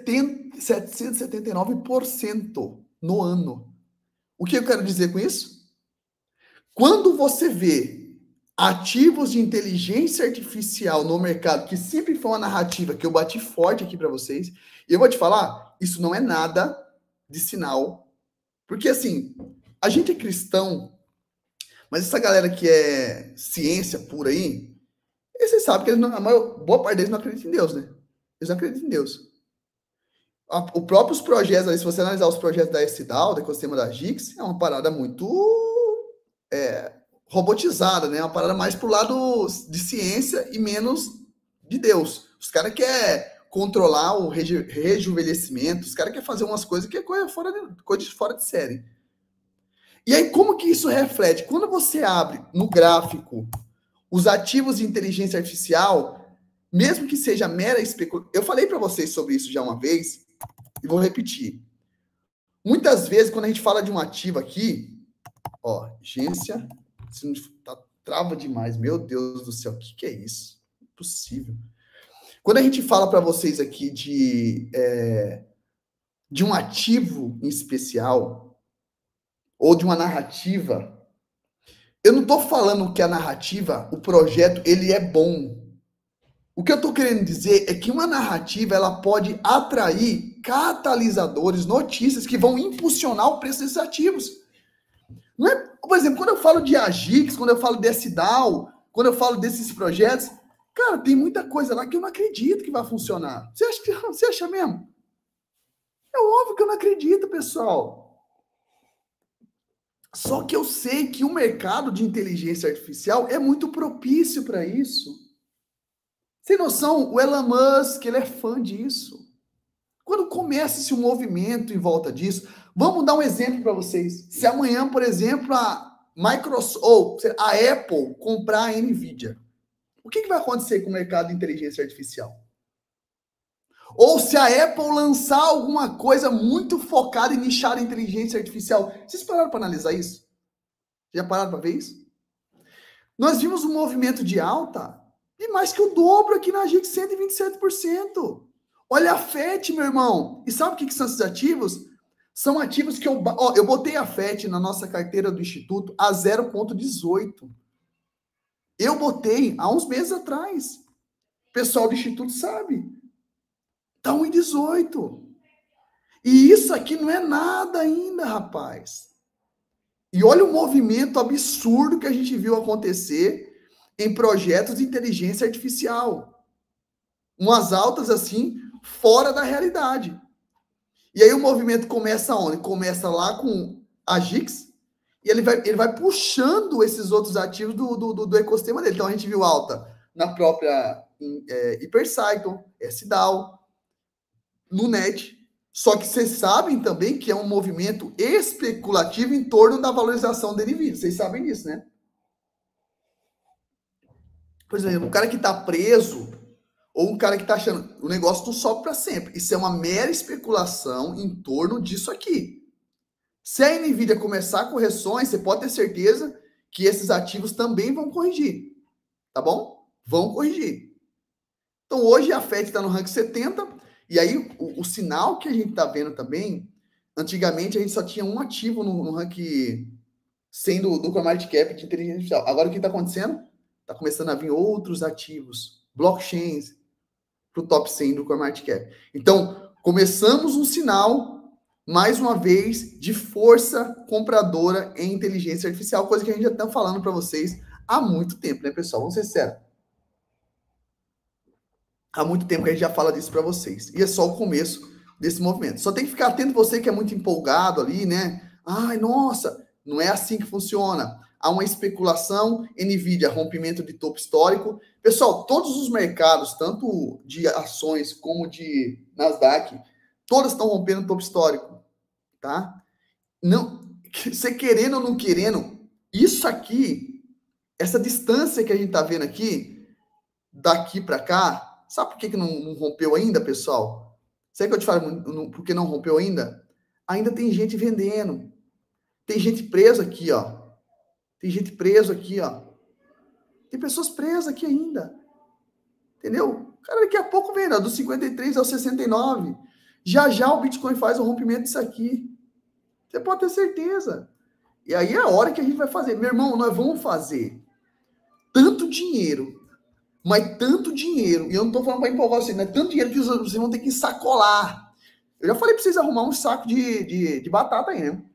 779% no ano. O que eu quero dizer com isso? Quando você vê ativos de inteligência artificial no mercado, que sempre foi uma narrativa que eu bati forte aqui para vocês, e eu vou te falar, isso não é nada de sinal, porque assim, a gente é cristão, mas essa galera que é ciência pura aí, vocês sabem que boa parte deles não acredita em Deus, né? Eles não acreditam em Deus. Os próprios projetos, se você analisar os projetos da SDAO, do ecossistema da GIX, é uma parada muito robotizada, né? Uma parada mais pro lado de ciência e menos de Deus. Os caras querem controlar o rejuvenescimento, os caras querem fazer umas coisas que é coisa fora de série. E aí, como que isso reflete? Quando você abre no gráfico os ativos de inteligência artificial, mesmo que seja mera especulação, eu falei para vocês sobre isso já uma vez, e vou repetir. Muitas vezes, quando a gente fala de um ativo aqui, ó, agência, trava demais, meu Deus do céu, o que é isso? Impossível. Quando a gente fala para vocês aqui de um ativo em especial, ou de uma narrativa, eu não estou falando que a narrativa, o projeto, ele é bom. O que eu estou querendo dizer é que uma narrativa ela pode atrair catalisadores, notícias que vão impulsionar o preço desses ativos. Não é, por exemplo, quando eu falo de Agix, quando eu falo de SDAO, quando eu falo desses projetos, cara, tem muita coisa lá que eu não acredito que vai funcionar. Você acha mesmo? É óbvio que eu não acredito, pessoal. Só que eu sei que o mercado de inteligência artificial é muito propício para isso. Sem noção, o Elon Musk, ele é fã disso. Quando começa esse movimento em volta disso, vamos dar um exemplo para vocês. Se amanhã, por exemplo, a Microsoft ou a Apple comprar a NVIDIA, o que vai acontecer com o mercado de inteligência artificial? Ou se a Apple lançar alguma coisa muito focada e nichada em inteligência artificial. Vocês pararam para analisar isso? Já pararam para ver isso? Nós vimos um movimento de alta de mais que o dobro aqui na GIX, 127%. Olha a FET, meu irmão. E sabe o que são esses ativos? São ativos que eu botei a FET na nossa carteira do Instituto a 0,18. Eu botei há uns meses atrás. O pessoal do Instituto sabe. Tá 1,18. E isso aqui não é nada ainda, rapaz. E olha o movimento absurdo que a gente viu acontecer em projetos de inteligência artificial. Umas altas assim, fora da realidade. E aí o movimento começa onde? Começa lá com a GIX e ele vai puxando esses outros ativos do ecossistema dele. Então a gente viu alta na própria Hypercycle, SDAO, no NET. Só que vocês sabem também que é um movimento especulativo em torno da valorização da NVIDIA. Vocês sabem disso, né? Por exemplo, um cara que está preso ou um cara que está achando o negócio não sobe para sempre. Isso é uma mera especulação em torno disso aqui. Se a NVIDIA começar correções, você pode ter certeza que esses ativos também vão corrigir, tá bom? Vão corrigir. Então, hoje a FED está no ranking 70, e aí o sinal que a gente está vendo também, antigamente a gente só tinha um ativo no ranking 100 do CoinMarketCap de inteligência artificial. Agora o que está acontecendo? Está começando a vir outros ativos, blockchains, para o top 100 do CoinMarketCap. Então, começamos um sinal, mais uma vez, de força compradora em inteligência artificial, coisa que a gente já está falando para vocês há muito tempo, né, pessoal? Vamos ser sérios. Há muito tempo que a gente já fala disso para vocês. E é só o começo desse movimento. Só tem que ficar atento você que é muito empolgado ali, né? Ai, nossa, não é assim que funciona. Há uma especulação, NVIDIA, rompimento de topo histórico. Pessoal, todos os mercados, tanto de ações como de Nasdaq, todas estão rompendo topo histórico, tá? Não, você querendo ou não querendo, isso aqui, essa distância que a gente tá vendo aqui, daqui para cá, sabe por que não rompeu ainda, pessoal? Sabe que eu te falo por que não rompeu ainda? Ainda tem gente vendendo. Tem gente presa aqui, ó. Tem gente preso aqui, ó. Tem pessoas presas aqui ainda. Entendeu? Cara, daqui a pouco vem, ó, do 53 ao 69. Já já o Bitcoin faz o rompimento disso aqui. Você pode ter certeza. E aí é a hora que a gente vai fazer. Meu irmão, nós vamos fazer tanto dinheiro, mas tanto dinheiro, e eu não tô falando para empolgar vocês, não é tanto dinheiro que vocês vão ter que sacolar. Eu já falei para vocês arrumar um saco de batata aí, né?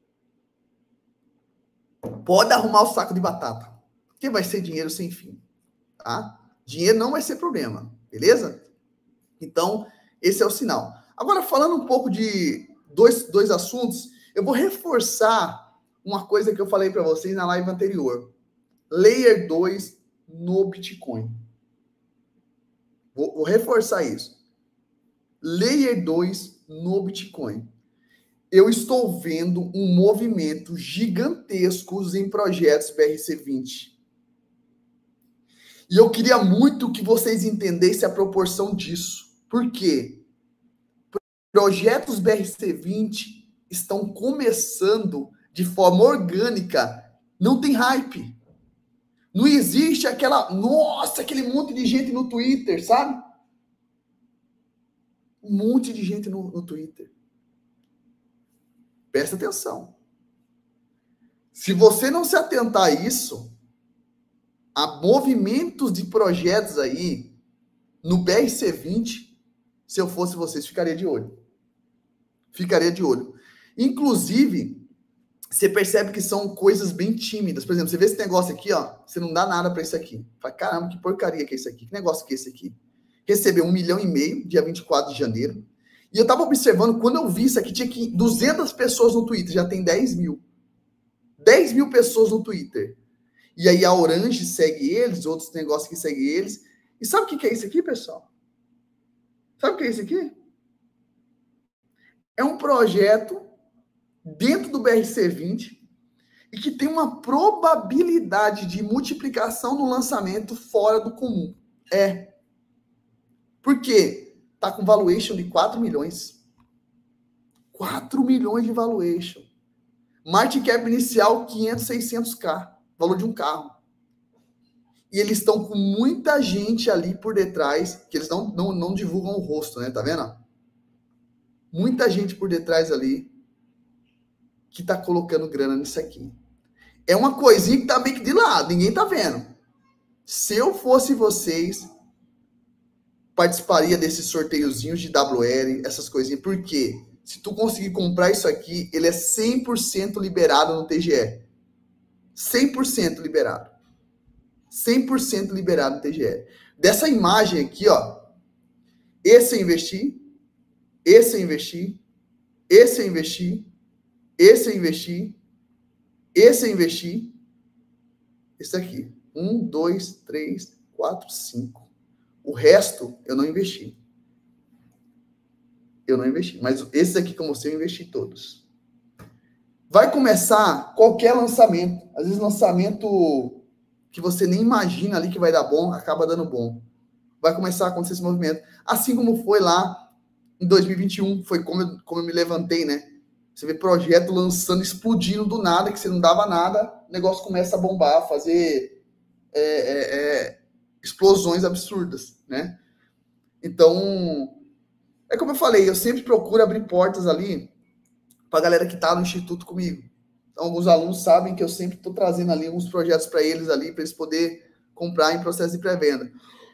Pode arrumar o saco de batata, porque vai ser dinheiro sem fim, tá? Dinheiro não vai ser problema, beleza? Então, esse é o sinal. Agora, falando um pouco de dois assuntos, eu vou reforçar uma coisa que eu falei para vocês na live anterior. Layer 2 no Bitcoin. Vou reforçar isso. Layer 2 no Bitcoin. Eu estou vendo um movimento gigantesco em projetos BRC20. E eu queria muito que vocês entendessem a proporção disso. Por quê? Projetos BRC20 estão começando de forma orgânica. Não tem hype. Não existe aquele monte de gente no Twitter, sabe? Um monte de gente no Twitter. Presta atenção. Se você não se atentar a isso, a movimentos de projetos aí, no BRC20, se eu fosse vocês, ficaria de olho. Ficaria de olho. Inclusive, você percebe que são coisas bem tímidas. Por exemplo, você vê esse negócio aqui, ó, você não dá nada para isso aqui. Fala, caramba, que porcaria que é isso aqui? Que negócio que é esse aqui? Recebeu 1,5 milhão, dia 24 de janeiro. E eu tava observando, quando eu vi isso aqui, tinha 200 pessoas no Twitter, já tem 10 mil. 10 mil pessoas no Twitter. E aí a Orange segue eles, outros negócios que seguem eles. E sabe o que é isso aqui, pessoal? Sabe o que é isso aqui? É um projeto dentro do BRC20 e que tem uma probabilidade de multiplicação no lançamento fora do comum. Por quê? Tá com valuation de 4 milhões. 4 milhões de valuation. Market cap inicial 500, 600k. Valor de um carro. E eles estão com muita gente ali por detrás, que eles não divulgam o rosto, né? Tá vendo? Muita gente por detrás ali que tá colocando grana nisso aqui. É uma coisinha que tá meio que de lado, ninguém tá vendo. Se eu fosse vocês, participaria desses sorteiozinhos de WL, essas coisinhas. Por quê? Se tu conseguir comprar isso aqui, ele é 100% liberado no TGE. 100% liberado. 100% liberado no TGE. Dessa imagem aqui, ó. Esse eu investi. Esse eu investi. Esse eu investi. Esse eu investi. Esse eu investi. Esse aqui. 1, 2, 3, 4, 5. O resto eu não investi. Eu não investi. Mas esses aqui que eu mostrei, eu investi todos. Vai começar qualquer lançamento. Às vezes lançamento que você nem imagina ali que vai dar bom, acaba dando bom. Vai começar a acontecer esse movimento. Assim como foi lá em 2021. Foi como eu me levantei, né? Você vê projeto lançando, explodindo do nada, que você não dava nada, o negócio começa a bombar, fazer explosões absurdas, né? Então, é como eu falei, eu sempre procuro abrir portas ali para a galera que está no instituto comigo. Então, alguns alunos sabem que eu sempre estou trazendo ali alguns projetos para eles ali, para eles poderem comprar em processo de pré-venda.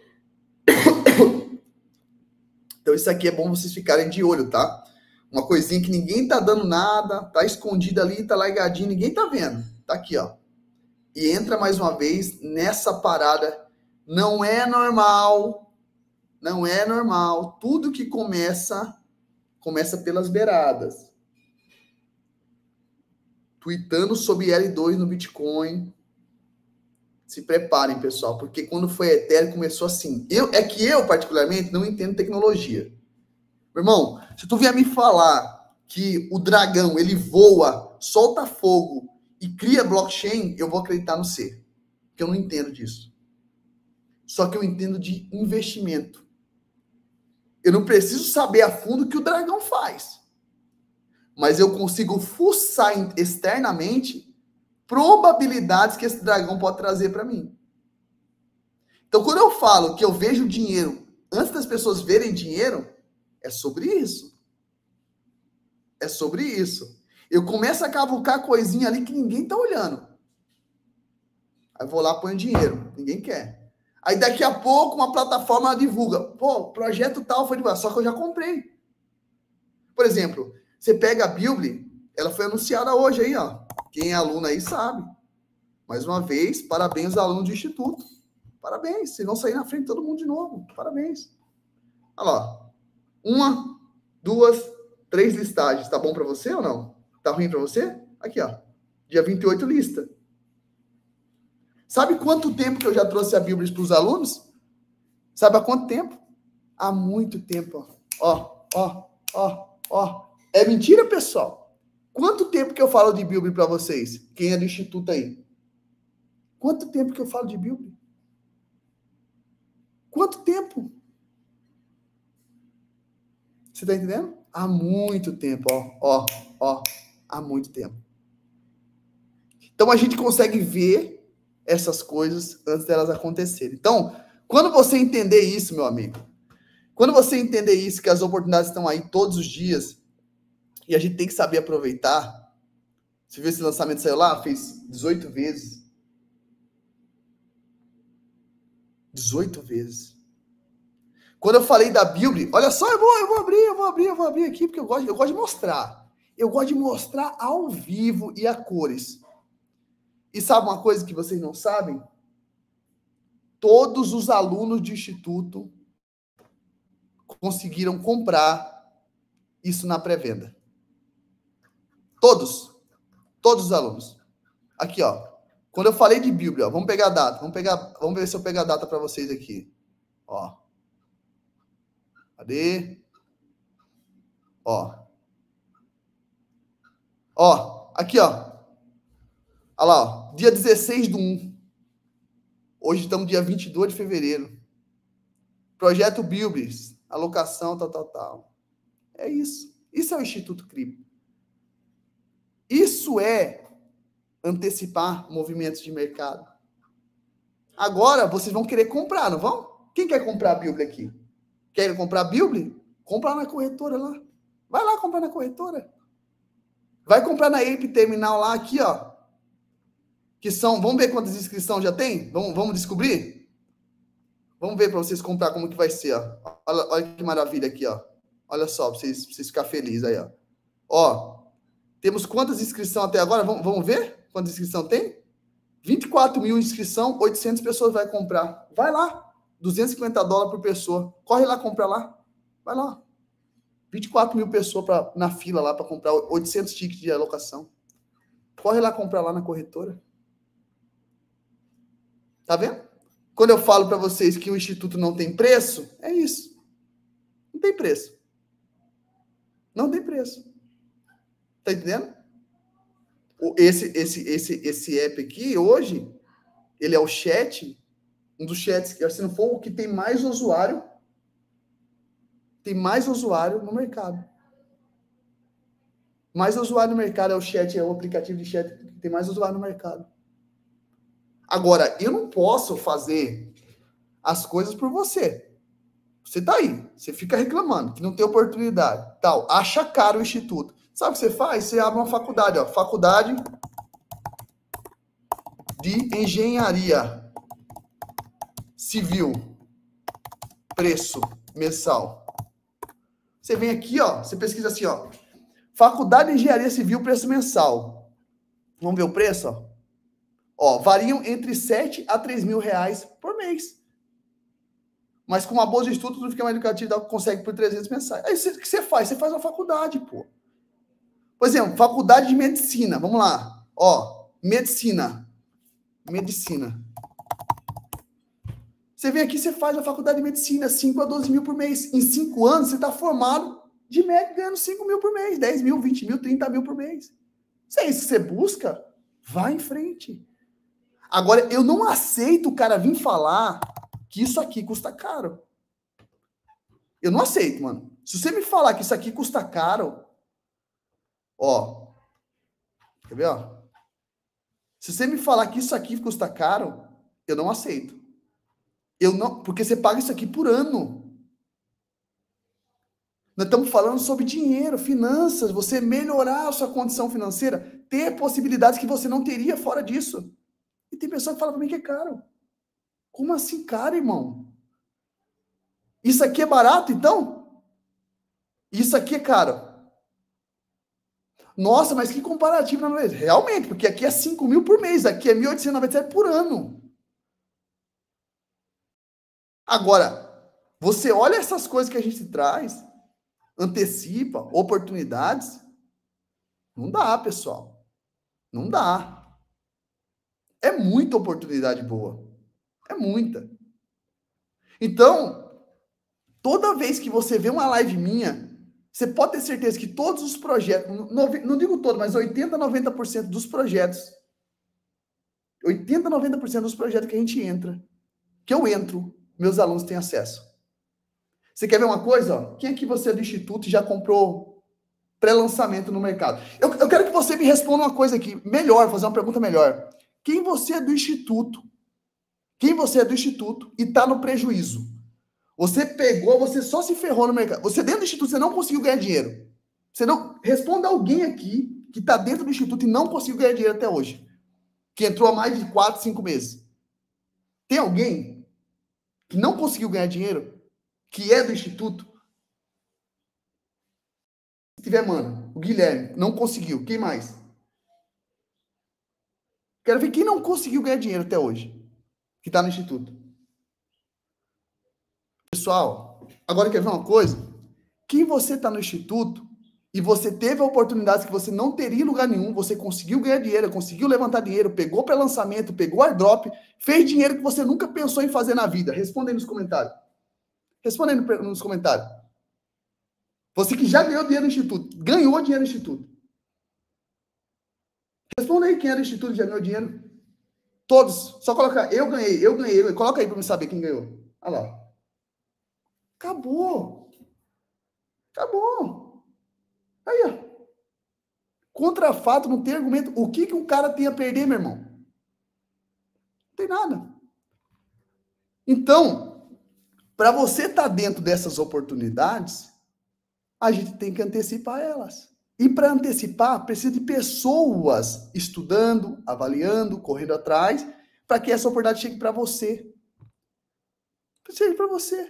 Então, isso aqui é bom vocês ficarem de olho, tá? Uma coisinha que ninguém tá dando nada, tá escondida ali, tá largadinho, ninguém tá vendo. Tá aqui, ó. E entra mais uma vez nessa parada. Não é normal. Não é normal. Tudo que começa pelas beiradas. Tweetando sobre L2 no Bitcoin. Se preparem, pessoal, porque quando foi Ethereum começou assim. Eu particularmente, não entendo tecnologia. Meu irmão, se tu vier me falar que o dragão, ele voa, solta fogo e cria blockchain, eu vou acreditar no C. Porque eu não entendo disso. Só que eu entendo de investimento. Eu não preciso saber a fundo o que o dragão faz. Mas eu consigo fuçar externamente probabilidades que esse dragão pode trazer para mim. Então, quando eu falo que eu vejo dinheiro antes das pessoas verem dinheiro, é sobre isso. É sobre isso. Eu começo a cavucar coisinha ali que ninguém tá olhando. Aí vou lá, ponho dinheiro. Ninguém quer. Aí daqui a pouco uma plataforma divulga. Pô, projeto tal foi divulgado. Só que eu já comprei. Por exemplo, você pega a Bíblia, ela foi anunciada hoje aí, ó. Quem é aluno aí sabe. Mais uma vez, parabéns aos alunos do Instituto. Parabéns. Vocês vão sair na frente de todo mundo de novo. Parabéns. Olha lá. 1, 2, 3 listagens. Tá bom para você ou não? Tá ruim para você? Aqui, ó. Dia 28, lista. Sabe quanto tempo que eu já trouxe a Bíblia para os alunos? Sabe há quanto tempo? Há muito tempo. Ó. É mentira, pessoal? Quanto tempo que eu falo de Bíblia para vocês? Quem é do Instituto aí? Quanto tempo que eu falo de Bíblia? Quanto tempo? Você tá entendendo? Há muito tempo, ó. Há muito tempo. Então a gente consegue ver essas coisas antes delas acontecerem. Então, quando você entender isso, meu amigo, quando você entender isso, que as oportunidades estão aí todos os dias, e a gente tem que saber aproveitar. Você viu esse lançamento saiu lá? Fez 18 vezes. 18 vezes. Quando eu falei da Bíblia, olha só, eu vou abrir aqui, porque eu gosto de mostrar. Eu gosto de mostrar ao vivo e a cores. E sabe uma coisa que vocês não sabem? Todos os alunos do Instituto conseguiram comprar isso na pré-venda. Todos os alunos. Aqui, ó. Quando eu falei de Bíblia, ó, vamos pegar a data. Vamos ver se eu pego a data para vocês aqui. Ó. Cadê? Ó. Ó, aqui, ó. Olha lá, ó. Dia 16/1. Hoje estamos dia 22 de fevereiro. Projeto Bilbis. Alocação, tal. É isso. Isso é o Instituto Cripto. Isso é antecipar movimentos de mercado. Agora, vocês vão querer comprar, não vão? Quem quer comprar a Bíblia aqui? Quer comprar a Bíblia? Comprar na corretora lá. Vai lá comprar na corretora. Vai comprar na Ape Terminal lá, aqui, ó. Que são, vamos ver quantas inscrições já tem? Vamos descobrir? Vamos ver para vocês comprar como que vai ser, ó. Olha que maravilha aqui, ó. Olha só, para vocês ficarem felizes aí, ó. Ó, temos quantas inscrições até agora? Vamos ver quantas inscrições tem? 24 mil inscrição, 800 pessoas vai comprar. Vai lá. $250 por pessoa. Corre lá, compra lá. Vai lá. 24 mil pessoas na fila lá para comprar 800 tickets de alocação. Corre lá comprar lá na corretora. Tá vendo? Quando eu falo para vocês que o Instituto não tem preço, é isso. Não tem preço. Não tem preço. Tá entendendo? Esse app aqui, hoje, ele é o chat, um dos chats, se não for o que tem mais usuário no mercado. mais usuário no mercado, é o chat, é o aplicativo de chat que tem mais usuário no mercado. Agora, eu não posso fazer as coisas por você. Você tá aí, você fica reclamando que não tem oportunidade, tal, acha caro o instituto. Sabe o que você faz? Você abre uma faculdade, ó, Faculdade de Engenharia Civil, preço mensal. Você vem aqui, ó, você pesquisa assim, ó, Faculdade de Engenharia Civil, preço mensal. Vamos ver o preço, ó. Ó, variam entre 7 a 3 mil reais por mês. Mas com uma bolsa de estudo, tudo fica mais educativo, consegue por 300 mensais. Aí o que você faz? Você faz uma faculdade, pô. Por exemplo, faculdade de medicina. Vamos lá. Ó, medicina. Medicina. Você vem aqui, você faz a faculdade de medicina, 5 a 12 mil por mês. Em 5 anos, você está formado, de média, ganhando 5 mil por mês, 10 mil, 20 mil, 30 mil por mês. Se é isso que você busca, vá em frente. Agora, eu não aceito o cara vir falar que isso aqui custa caro. Eu não aceito, mano. Se você me falar que isso aqui custa caro, ó, quer ver, ó? Se você me falar que isso aqui custa caro, eu não aceito. Eu não, porque você paga isso aqui por ano. Nós estamos falando sobre dinheiro, finanças, você melhorar a sua condição financeira, ter possibilidades que você não teria fora disso. E tem pessoa que fala para mim que é caro. Como assim caro, irmão? Isso aqui é barato, então? Isso aqui é caro. Nossa, mas que comparativo, não é? Realmente, porque aqui é 5 mil por mês, aqui é 1.897 por ano. Agora, você olha essas coisas que a gente traz, antecipa, oportunidades, não dá, pessoal. Não dá. É muita oportunidade boa. É muita. Então, toda vez que você vê uma live minha, você pode ter certeza que todos os projetos, não digo todo, mas 80, 90% dos projetos, 80, 90% dos projetos que a gente entra, que eu entro, meus alunos têm acesso. Você quer ver uma coisa? Ó? Quem aqui você é do Instituto já comprou pré-lançamento no mercado? Eu quero que você me responda uma coisa aqui, melhor, fazer uma pergunta melhor. Quem você é do Instituto? Quem você é do Instituto e está no prejuízo? Você pegou, você só se ferrou no mercado. Você dentro do Instituto, você não conseguiu ganhar dinheiro. Você não... Responda alguém aqui que está dentro do Instituto e não conseguiu ganhar dinheiro até hoje. Que entrou há mais de 4, 5 meses. Tem alguém que não conseguiu ganhar dinheiro? Que é do Instituto? Se tiver, mano, o Guilherme não conseguiu. Quem mais? Quero ver quem não conseguiu ganhar dinheiro até hoje. Que está no Instituto. Pessoal, agora quer ver uma coisa? Quem você está no Instituto e você teve oportunidades que você não teria em lugar nenhum, você conseguiu ganhar dinheiro, conseguiu levantar dinheiro, pegou para lançamento, pegou airdrop, fez dinheiro que você nunca pensou em fazer na vida. Responda aí nos comentários. Responda aí nos comentários. Você que já ganhou dinheiro no Instituto, ganhou dinheiro no Instituto. Responda aí quem era do Instituto e já ganhou dinheiro. Todos. Só colocar, eu ganhei. Coloca aí para me saber quem ganhou. Olha lá. Acabou. Acabou. Aí, ó. Contra fato, não tem argumento. O que um cara tem a perder, meu irmão? Não tem nada. Então, para você estar dentro dessas oportunidades, a gente tem que antecipar elas. E para antecipar, precisa de pessoas estudando, avaliando, correndo atrás, para que essa oportunidade chegue para você. Chegue para você.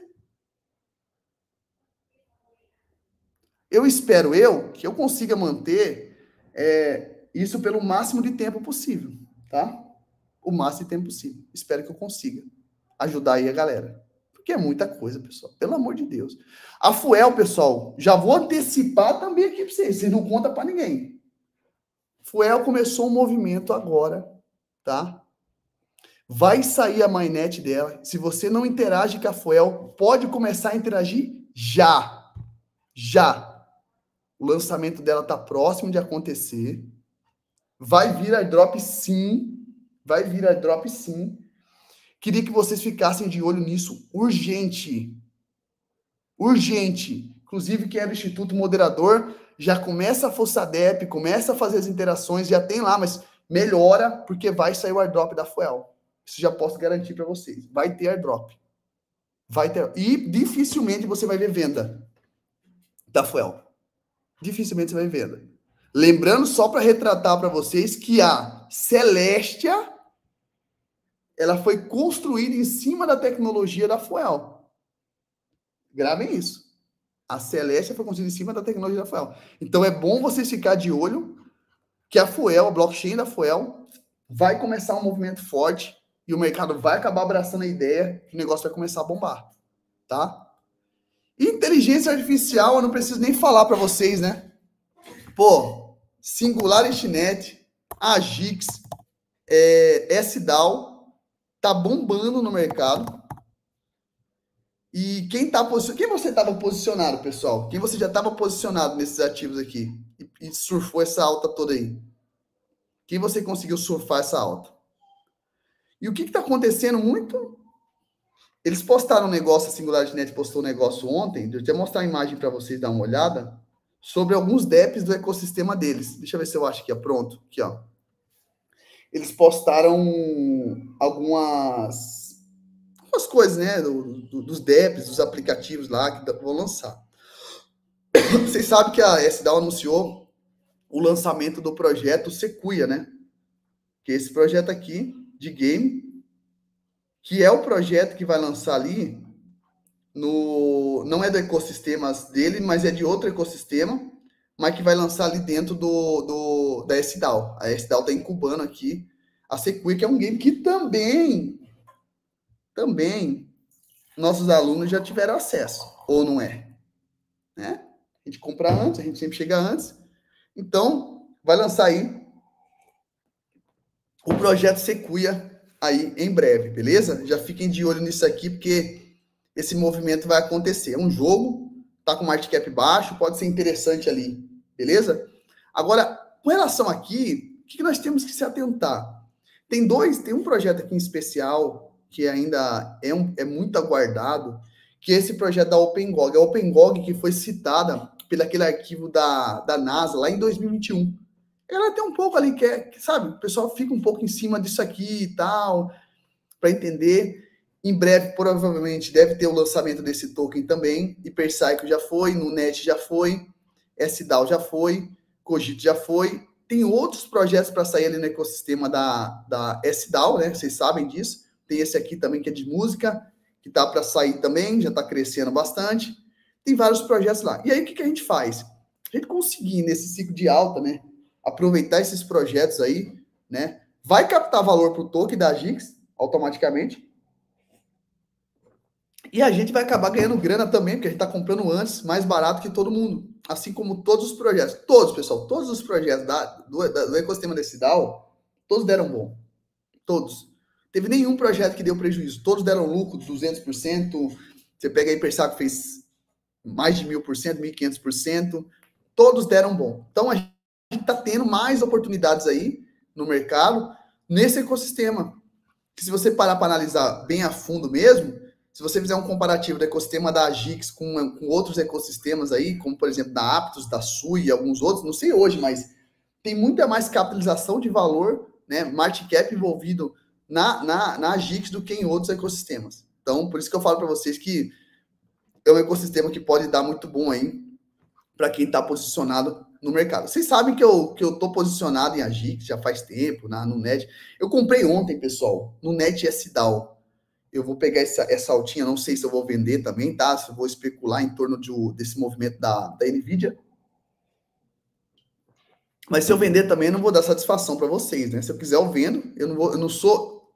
Eu espero que eu consiga manter isso pelo máximo de tempo possível, tá? O máximo de tempo possível. Espero que eu consiga ajudar aí a galera. Porque é muita coisa, pessoal. Pelo amor de Deus. A Fuel, pessoal, já vou antecipar também aqui para vocês. Vocês não contam para ninguém. Fuel começou um movimento agora, tá? Vai sair a mainnet dela. Se você não interage com a Fuel, pode começar a interagir já. Já. O lançamento dela está próximo de acontecer. Vai vir airdrop sim. Vai vir airdrop sim. Queria que vocês ficassem de olho nisso. Urgente. Urgente. Inclusive, quem é do Instituto Moderador, já começa a forçar DEP, começa a fazer as interações, já tem lá, mas melhora porque vai sair o airdrop da Fuel. Isso já posso garantir para vocês. Vai ter airdrop. Vai ter. E dificilmente você vai ver venda da Fuel. Dificilmente você vai ver venda. Lembrando, só para retratar para vocês, que a Celestia ela foi construída em cima da tecnologia da Fuel. Gravem isso. A Celestia foi construída em cima da tecnologia da Fuel. Então é bom vocês ficar de olho que a Fuel, a blockchain da Fuel, vai começar um movimento forte e o mercado vai acabar abraçando a ideia que o negócio vai começar a bombar, tá? Inteligência artificial, eu não preciso nem falar para vocês, né? Pô, SingularityNet, Agix, SDAO, tá bombando no mercado. E quem você estava posicionado, pessoal? Quem você já estava posicionado nesses ativos aqui e surfou essa alta toda aí? Quem você conseguiu surfar essa alta? E o que está acontecendo muito? Eles postaram um negócio, a SingularityNet postou um negócio ontem, deixa eu até mostrar a imagem para vocês dar uma olhada, sobre alguns DEPs do ecossistema deles. Deixa eu ver se eu acho que é pronto. Aqui, ó. Eles postaram algumas coisas, né? Dos DEPs, dos aplicativos lá que vão lançar. Vocês sabem que a SDAO anunciou o lançamento do projeto Sequoia, né? Que é esse projeto aqui de game, que é o projeto que vai lançar ali não é do ecossistema dele, mas é de outro ecossistema, mas que vai lançar ali dentro da SDAO. A SDAO está incubando aqui a Sequoia, que é um game que também nossos alunos já tiveram acesso, ou não é? Né? A gente compra antes, a gente sempre chega antes. Então, vai lançar aí o projeto Sequoia aí em breve, beleza? Já fiquem de olho nisso aqui, porque esse movimento vai acontecer. É um jogo, tá com market cap baixo, pode ser interessante ali, beleza? Agora, com relação aqui, o que nós temos que se atentar? Tem um projeto aqui em especial, que ainda é muito aguardado, que é esse projeto da OpenGog. A OpenGog que foi citada pelo aquele arquivo da NASA lá em 2021. Ela tem um pouco ali, sabe, o pessoal fica um pouco em cima disso aqui e tal, para entender. Em breve, provavelmente, deve ter o lançamento desse token também. Hypercycle já foi, Nunet já foi, SDAO já foi, Cogito já foi. Tem outros projetos para sair ali no ecossistema da SDAO, né? Vocês sabem disso. Tem esse aqui também que é de música, que tá para sair também, já está crescendo bastante. Tem vários projetos lá. E aí, o que a gente faz? A gente conseguir, nesse ciclo de alta, né? Aproveitar esses projetos aí, né? Vai captar valor para o token da Agix, automaticamente. E a gente vai acabar ganhando grana também, porque a gente está comprando antes, mais barato que todo mundo. Assim como todos os projetos. Todos, pessoal, todos os projetos do ecossistema desse DAO, todos deram bom. Todos. Teve nenhum projeto que deu prejuízo. Todos deram lucro de 200%. Você pega aí, Persaco fez mais de 1000%, 1500%. Todos deram bom. Então, a gente está tendo mais oportunidades aí no mercado, nesse ecossistema. Que se você parar para analisar bem a fundo mesmo, se você fizer um comparativo do ecossistema da Agix com outros ecossistemas aí, como, por exemplo, da Aptos, da Sui e alguns outros, não sei hoje, mas tem muita mais capitalização de valor, né, market cap envolvido na Agix do que em outros ecossistemas. Então, por isso que eu falo para vocês que é um ecossistema que pode dar muito bom aí para quem está posicionado no mercado. Vocês sabem que eu estou posicionado em Agix já faz tempo, no Net. Eu comprei ontem, pessoal, no Net SDAO. Eu vou pegar essa altinha, não sei se eu vou vender também, tá? Se eu vou especular em torno desse movimento da NVIDIA. Mas se eu vender também, eu não vou dar satisfação para vocês, né? Se eu quiser, eu vendo. Eu não sou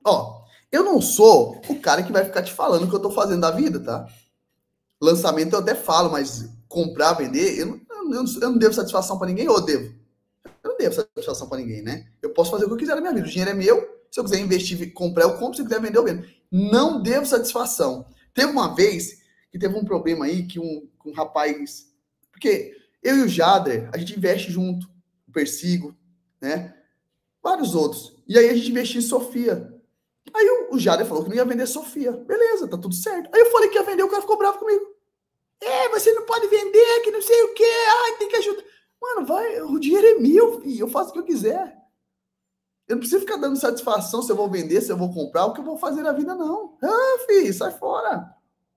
o cara que vai ficar te falando o que eu tô fazendo da vida, tá? Lançamento eu até falo, mas comprar, vender, eu não devo satisfação para ninguém, ou eu devo? Eu não devo satisfação para ninguém, né? Eu posso fazer o que eu quiser na minha vida. O dinheiro é meu. Se eu quiser investir, comprar, eu compro. Se eu quiser vender, eu vendo. Não devo satisfação. Teve uma vez que teve um problema aí que um rapaz... Porque eu e o Jader, a gente investe junto. O Persigo, né? Vários outros. E aí a gente investiu em Sofia. Aí o Jader falou que não ia vender Sofia. Beleza, tá tudo certo. Aí eu falei que ia vender, o cara ficou bravo comigo. Você não pode vender, que não sei o quê. Ai, tem que ajudar. Mano, vai, o dinheiro é meu, filho, eu faço o que eu quiser. Eu não preciso ficar dando satisfação se eu vou vender, se eu vou comprar, o que eu vou fazer na vida, não. Ah, filho, sai fora.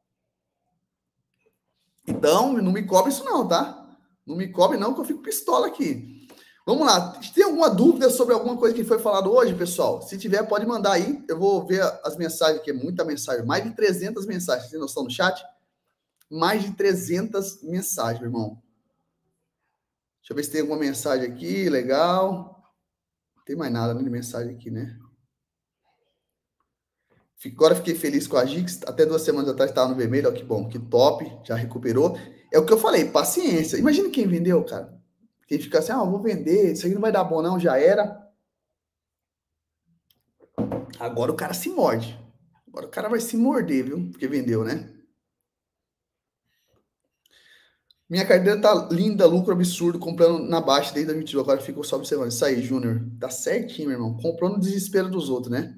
Então, não me cobre isso não, tá? Não me cobre não, que eu fico pistola aqui. Vamos lá. Tem alguma dúvida sobre alguma coisa que foi falado hoje, pessoal? Se tiver, pode mandar aí. Eu vou ver as mensagens aqui, é muita mensagem. Mais de 300 mensagens. Tem noção no chat? Mais de 300 mensagens, meu irmão. Deixa eu ver se tem alguma mensagem aqui. Legal. Não tem mais nada de mensagem aqui, né? Agora fiquei feliz com a Gix. Até 2 semanas atrás estava no vermelho. Ó, que bom, que top. Já recuperou. É o que eu falei, paciência. Imagina quem vendeu, cara. Quem fica assim, vou vender, isso aí não vai dar bom não, já era. Agora o cara se morde. Agora o cara vai se morder, viu? Porque vendeu, né? Minha carteira tá linda, lucro absurdo, comprando na baixa desde 2022. Agora ficou só observando. Isso aí, Júnior. Tá certinho, meu irmão. Comprou no desespero dos outros, né?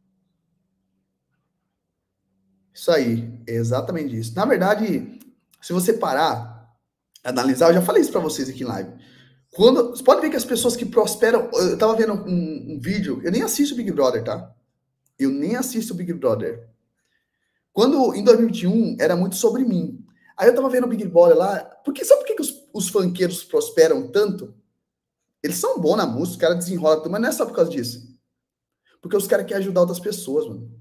Isso aí. É exatamente isso. Na verdade, se você parar, analisar, eu já falei isso pra vocês aqui em live. Você pode ver que as pessoas que prosperam. Eu tava vendo um vídeo, eu nem assisto o Big Brother, tá? Eu nem assisto o Big Brother. Quando, em 2021, era muito sobre mim. Aí eu tava vendo o Big Brother lá. Sabe por que os funkeiros prosperam tanto? Eles são bons na música, os caras desenrolam tudo, mas não é só por causa disso. Porque os caras querem ajudar outras pessoas, mano.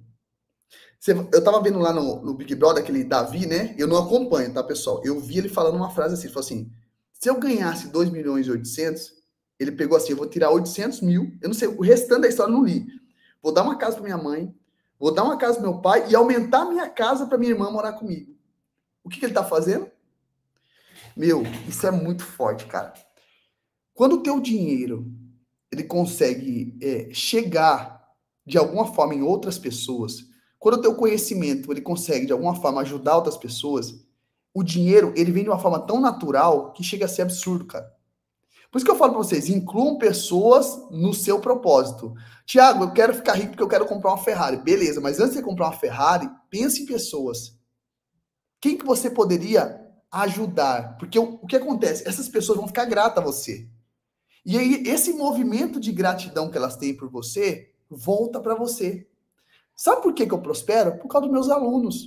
Eu tava vendo lá no Big Brother, aquele Davi, né? Eu não acompanho, tá, pessoal? Eu vi ele falando uma frase assim, ele falou assim, se eu ganhasse 2 milhões e 800, ele pegou assim, eu vou tirar 800 mil, eu não sei, o restante da história eu não li. Vou dar uma casa pra minha mãe, vou dar uma casa pro meu pai e aumentar a minha casa pra minha irmã morar comigo. O que ele tá fazendo? Meu, isso é muito forte, cara. Quando o teu dinheiro, ele consegue chegar de alguma forma em outras pessoas, quando o teu conhecimento, ele consegue de alguma forma ajudar outras pessoas, o dinheiro, ele vem de uma forma tão natural que chega a ser absurdo, cara. Por isso que eu falo para vocês, incluam pessoas no seu propósito. Tiago, eu quero ficar rico porque eu quero comprar uma Ferrari. Beleza, mas antes de você comprar uma Ferrari, pense em pessoas. Quem que você poderia ajudar? Porque o que acontece? Essas pessoas vão ficar gratas a você. E aí, esse movimento de gratidão que elas têm por você, volta para você. Sabe por que eu prospero? Por causa dos meus alunos.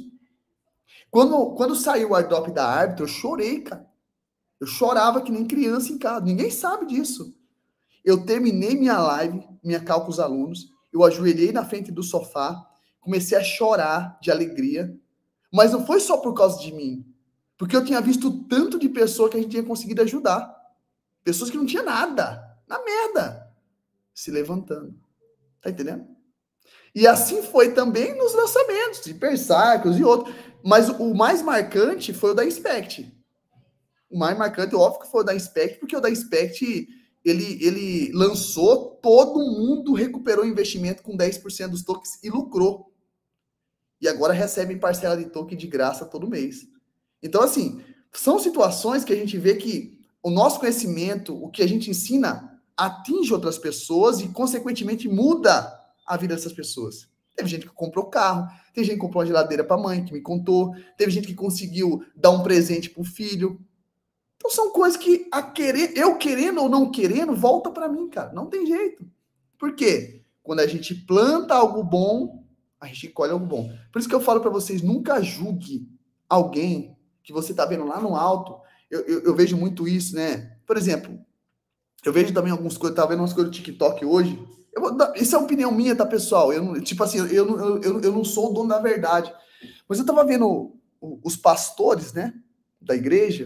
Quando saiu o airdrop da Arbitro, eu chorei, cara. Eu chorava que nem criança em casa. Ninguém sabe disso. Eu terminei minha live, minha call com os alunos, eu ajoelhei na frente do sofá, comecei a chorar de alegria, mas não foi só por causa de mim, porque eu tinha visto tanto de pessoa que a gente tinha conseguido ajudar. Pessoas que não tinham nada, na merda, se levantando. Tá entendendo? E assim foi também nos lançamentos, de Persarcos e outros. Mas o mais marcante foi o da Inspect. O mais marcante, óbvio, que foi o da Inspect, porque o da Inspect, ele lançou, todo mundo recuperou o investimento com 10% dos tokens e lucrou. E agora recebe parcela de token de graça todo mês. Então, assim, são situações que a gente vê que o nosso conhecimento, o que a gente ensina, atinge outras pessoas e, consequentemente, muda a vida dessas pessoas. Teve gente que comprou carro, teve gente que comprou uma geladeira para a mãe, que me contou, teve gente que conseguiu dar um presente para o filho. Então, são coisas que, eu querendo ou não querendo, volta para mim, cara. Não tem jeito. Por quê? Quando a gente planta algo bom, a gente colhe algo bom. Por isso que eu falo para vocês, nunca julgue alguém que você tá vendo lá no alto. Eu vejo muito isso, né? Por exemplo, eu vejo também algumas coisas, tava vendo umas coisas do TikTok hoje. Isso é opinião minha, tá, pessoal? Tipo assim, eu não sou o dono da verdade. Mas eu tava vendo os pastores, né, da igreja,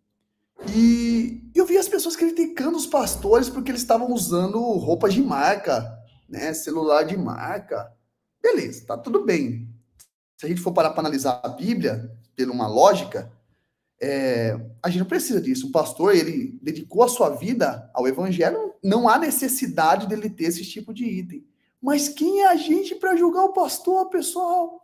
e eu vi as pessoas criticando os pastores porque eles estavam usando roupas de marca, né, celular de marca. Beleza, tá tudo bem. Se a gente for parar para analisar a Bíblia, pela uma lógica, a gente não precisa disso. O pastor, ele dedicou a sua vida ao evangelho, não há necessidade dele ter esse tipo de item. Mas quem é a gente para julgar o pastor, pessoal?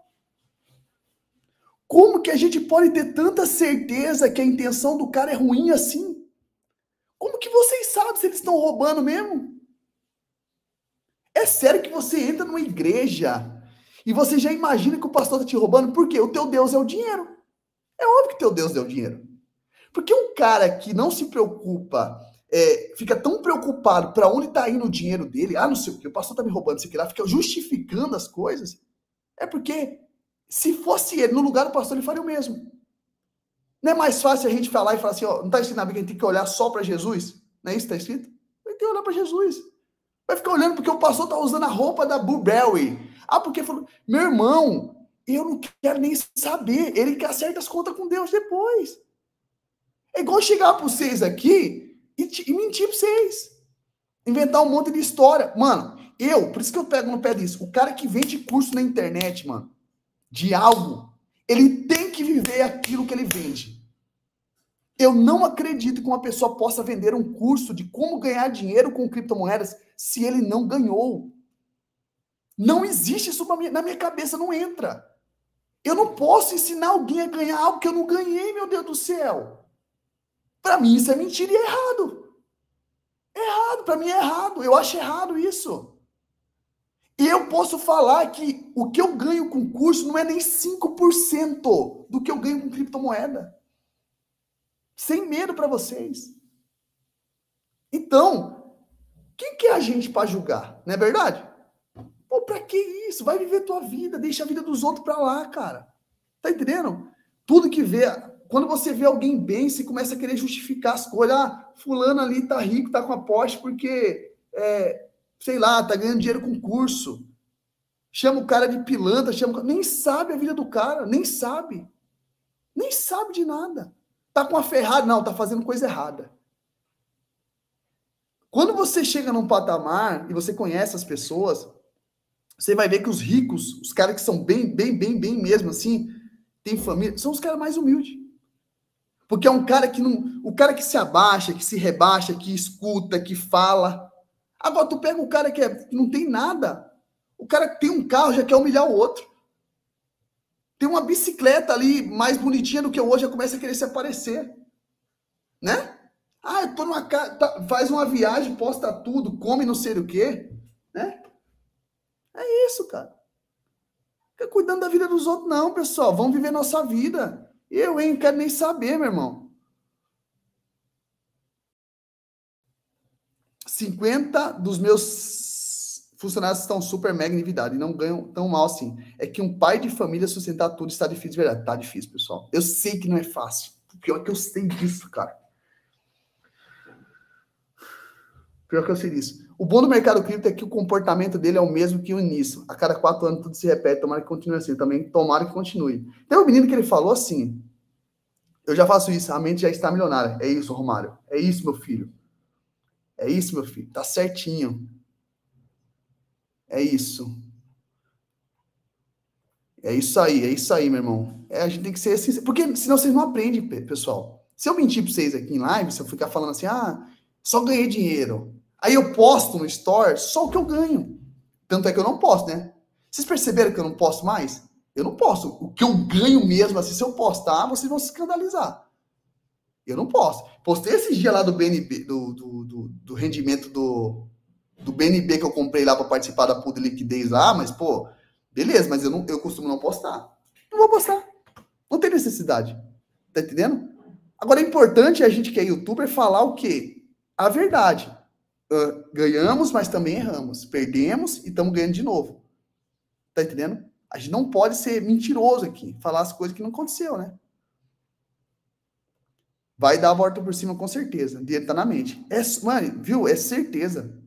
Como que a gente pode ter tanta certeza que a intenção do cara é ruim assim? Como que vocês sabem se eles estão roubando mesmo? É sério que você entra numa igreja e você já imagina que o pastor está te roubando? Por quê? O teu Deus é o dinheiro. É óbvio que teu Deus é o dinheiro. Porque um cara que não se preocupa, fica tão preocupado para onde está indo o dinheiro dele, não sei o que, o pastor está me roubando isso aqui lá, fica justificando as coisas, é porque se fosse ele no lugar do pastor, ele faria o mesmo. Não é mais fácil a gente falar e falar assim, não está escrito na Bíblia que a gente tem que olhar só para Jesus? Não é isso que está escrito? Vai ter que olhar para Jesus. Vai ficar olhando porque o pastor está usando a roupa da Burberry. Porque falou, meu irmão, eu não quero nem saber. Ele que acerta as contas com Deus depois. É igual chegar para vocês aqui e mentir para vocês. Inventar um monte de história. Mano, por isso que eu pego no pé disso. O cara que vende curso na internet, mano, de algo, ele tem que viver aquilo que ele vende. Eu não acredito que uma pessoa possa vender um curso de como ganhar dinheiro com criptomoedas se ele não ganhou. Não existe isso na minha cabeça, não entra. Eu não posso ensinar alguém a ganhar algo que eu não ganhei, meu Deus do céu. Para mim isso é mentira e é errado. Para mim é errado. Eu acho errado isso. E eu posso falar que o que eu ganho com curso não é nem 5% do que eu ganho com criptomoeda. Sem medo para vocês. Então, quem que é a gente para julgar? Não é verdade? Pô, pra que isso? Vai viver tua vida, deixa a vida dos outros pra lá, cara. Tá entendendo? Tudo que vê, quando você vê alguém bem, você começa a querer justificar as coisas. Fulano ali tá rico, tá com a Porsche porque, sei lá, tá ganhando dinheiro com curso. Chama o cara de pilantra, nem sabe a vida do cara, nem sabe. Nem sabe de nada. Tá com a Ferrari, não, tá fazendo coisa errada. Quando você chega num patamar e você conhece as pessoas, você vai ver que os ricos, os caras que são bem mesmo assim, tem família, são os caras mais humildes. Porque é um cara que não, o cara que se abaixa, que se rebaixa, que escuta, que fala. Agora tu pega o cara que não tem nada, o cara que tem um carro já quer humilhar o outro. Tem uma bicicleta ali mais bonitinha do que eu hoje, já começa a querer se aparecer. Né? Eu tô numa casa, faz uma viagem, posta tudo, come não sei o quê. Né? É isso, cara. Fica cuidando da vida dos outros, não, pessoal. Vamos viver nossa vida. Eu, não quero nem saber, meu irmão. 50 dos meus funcionários estão super mega endividados e não ganham tão mal assim. É que um pai de família sustentar tudo está difícil, de verdade. Tá difícil, pessoal. Eu sei que não é fácil. O pior é que eu sei disso, cara. Pior que eu sei disso. O bom do mercado cripto é que o comportamento dele é o mesmo que o início. A cada 4 anos tudo se repete. Tomara que continue assim. Também tomara que continue. Tem um menino que ele falou assim: eu já faço isso, a mente já está milionária. É isso, Romário. É isso, meu filho. É isso, meu filho. Tá certinho. É isso. É isso aí, meu irmão. A gente tem que ser assim, porque senão vocês não aprendem, pessoal. Se eu mentir para vocês aqui em live, se eu ficar falando assim, só ganhei dinheiro. Aí eu posto no store só o que eu ganho. Tanto é que eu não posto, né? Vocês perceberam que eu não posto mais? Eu não posto. O que eu ganho mesmo, assim, se eu postar, vocês vão se escandalizar. Eu não posto. Postei esse dia lá do BNB, do rendimento do BNB que eu comprei lá para participar da pool de liquidez lá, mas, pô, beleza, mas eu costumo não postar. Não vou postar. Não tem necessidade. Tá entendendo? Agora, é importante a gente que é youtuber falar o quê? A verdade. Ganhamos, mas também erramos. Perdemos e estamos ganhando de novo. Tá entendendo? A gente não pode ser mentiroso aqui, falar as coisas que não aconteceu, né? Vai dar a volta por cima com certeza. O dinheiro tá na mente. Mano, viu? É certeza.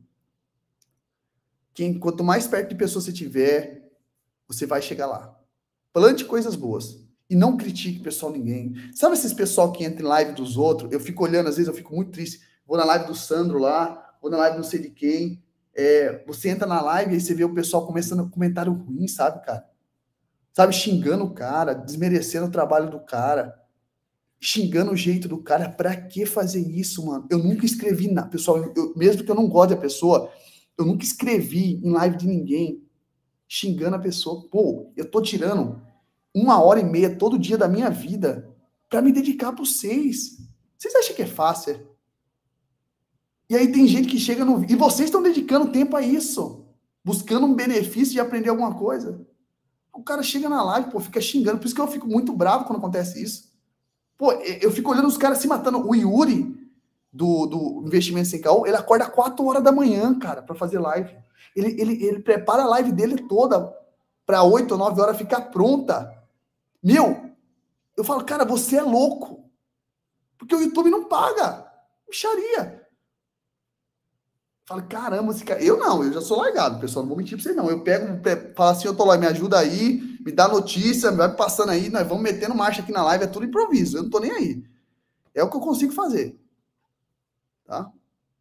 Quanto mais perto de pessoa você tiver, você vai chegar lá. Plante coisas boas. E não critique, pessoal, ninguém. Sabe esses pessoal que entra em live dos outros? Eu fico olhando, às vezes eu fico muito triste. Vou na live do Sandro lá, vou na live não sei de quem. Você entra na live e aí você vê o pessoal começando a comentário ruim, sabe, cara? Sabe, xingando o cara, desmerecendo o trabalho do cara, xingando o jeito do cara. Pra que fazer isso, mano? Eu nunca escrevi nada. Pessoal, mesmo que eu não goste da pessoa, eu nunca escrevi em live de ninguém xingando a pessoa. Pô, eu tô tirando 1h30 todo dia da minha vida para me dedicar para vocês. Vocês acham que é fácil? E aí tem gente que chega no... E vocês estão dedicando tempo a isso, buscando um benefício de aprender alguma coisa. O cara chega na live, pô, fica xingando. Por isso que eu fico muito bravo quando acontece isso. Pô, eu fico olhando os caras se matando. O Yuri, do Investimento Sem Caô, ele acorda 4 horas da manhã, cara, para fazer live. Ele prepara a live dele toda para 8 ou 9 horas ficar pronta. Meu, eu falo, cara, você é louco. Porque o YouTube não paga. Mixaria. Fala, caramba, esse cara... eu já sou largado, pessoal, não vou mentir pra vocês, não. Eu falo assim, eu tô lá, me ajuda aí, me dá notícia, vai passando aí, nós vamos metendo marcha aqui na live, é tudo improviso, eu não tô nem aí. É o que eu consigo fazer. Tá?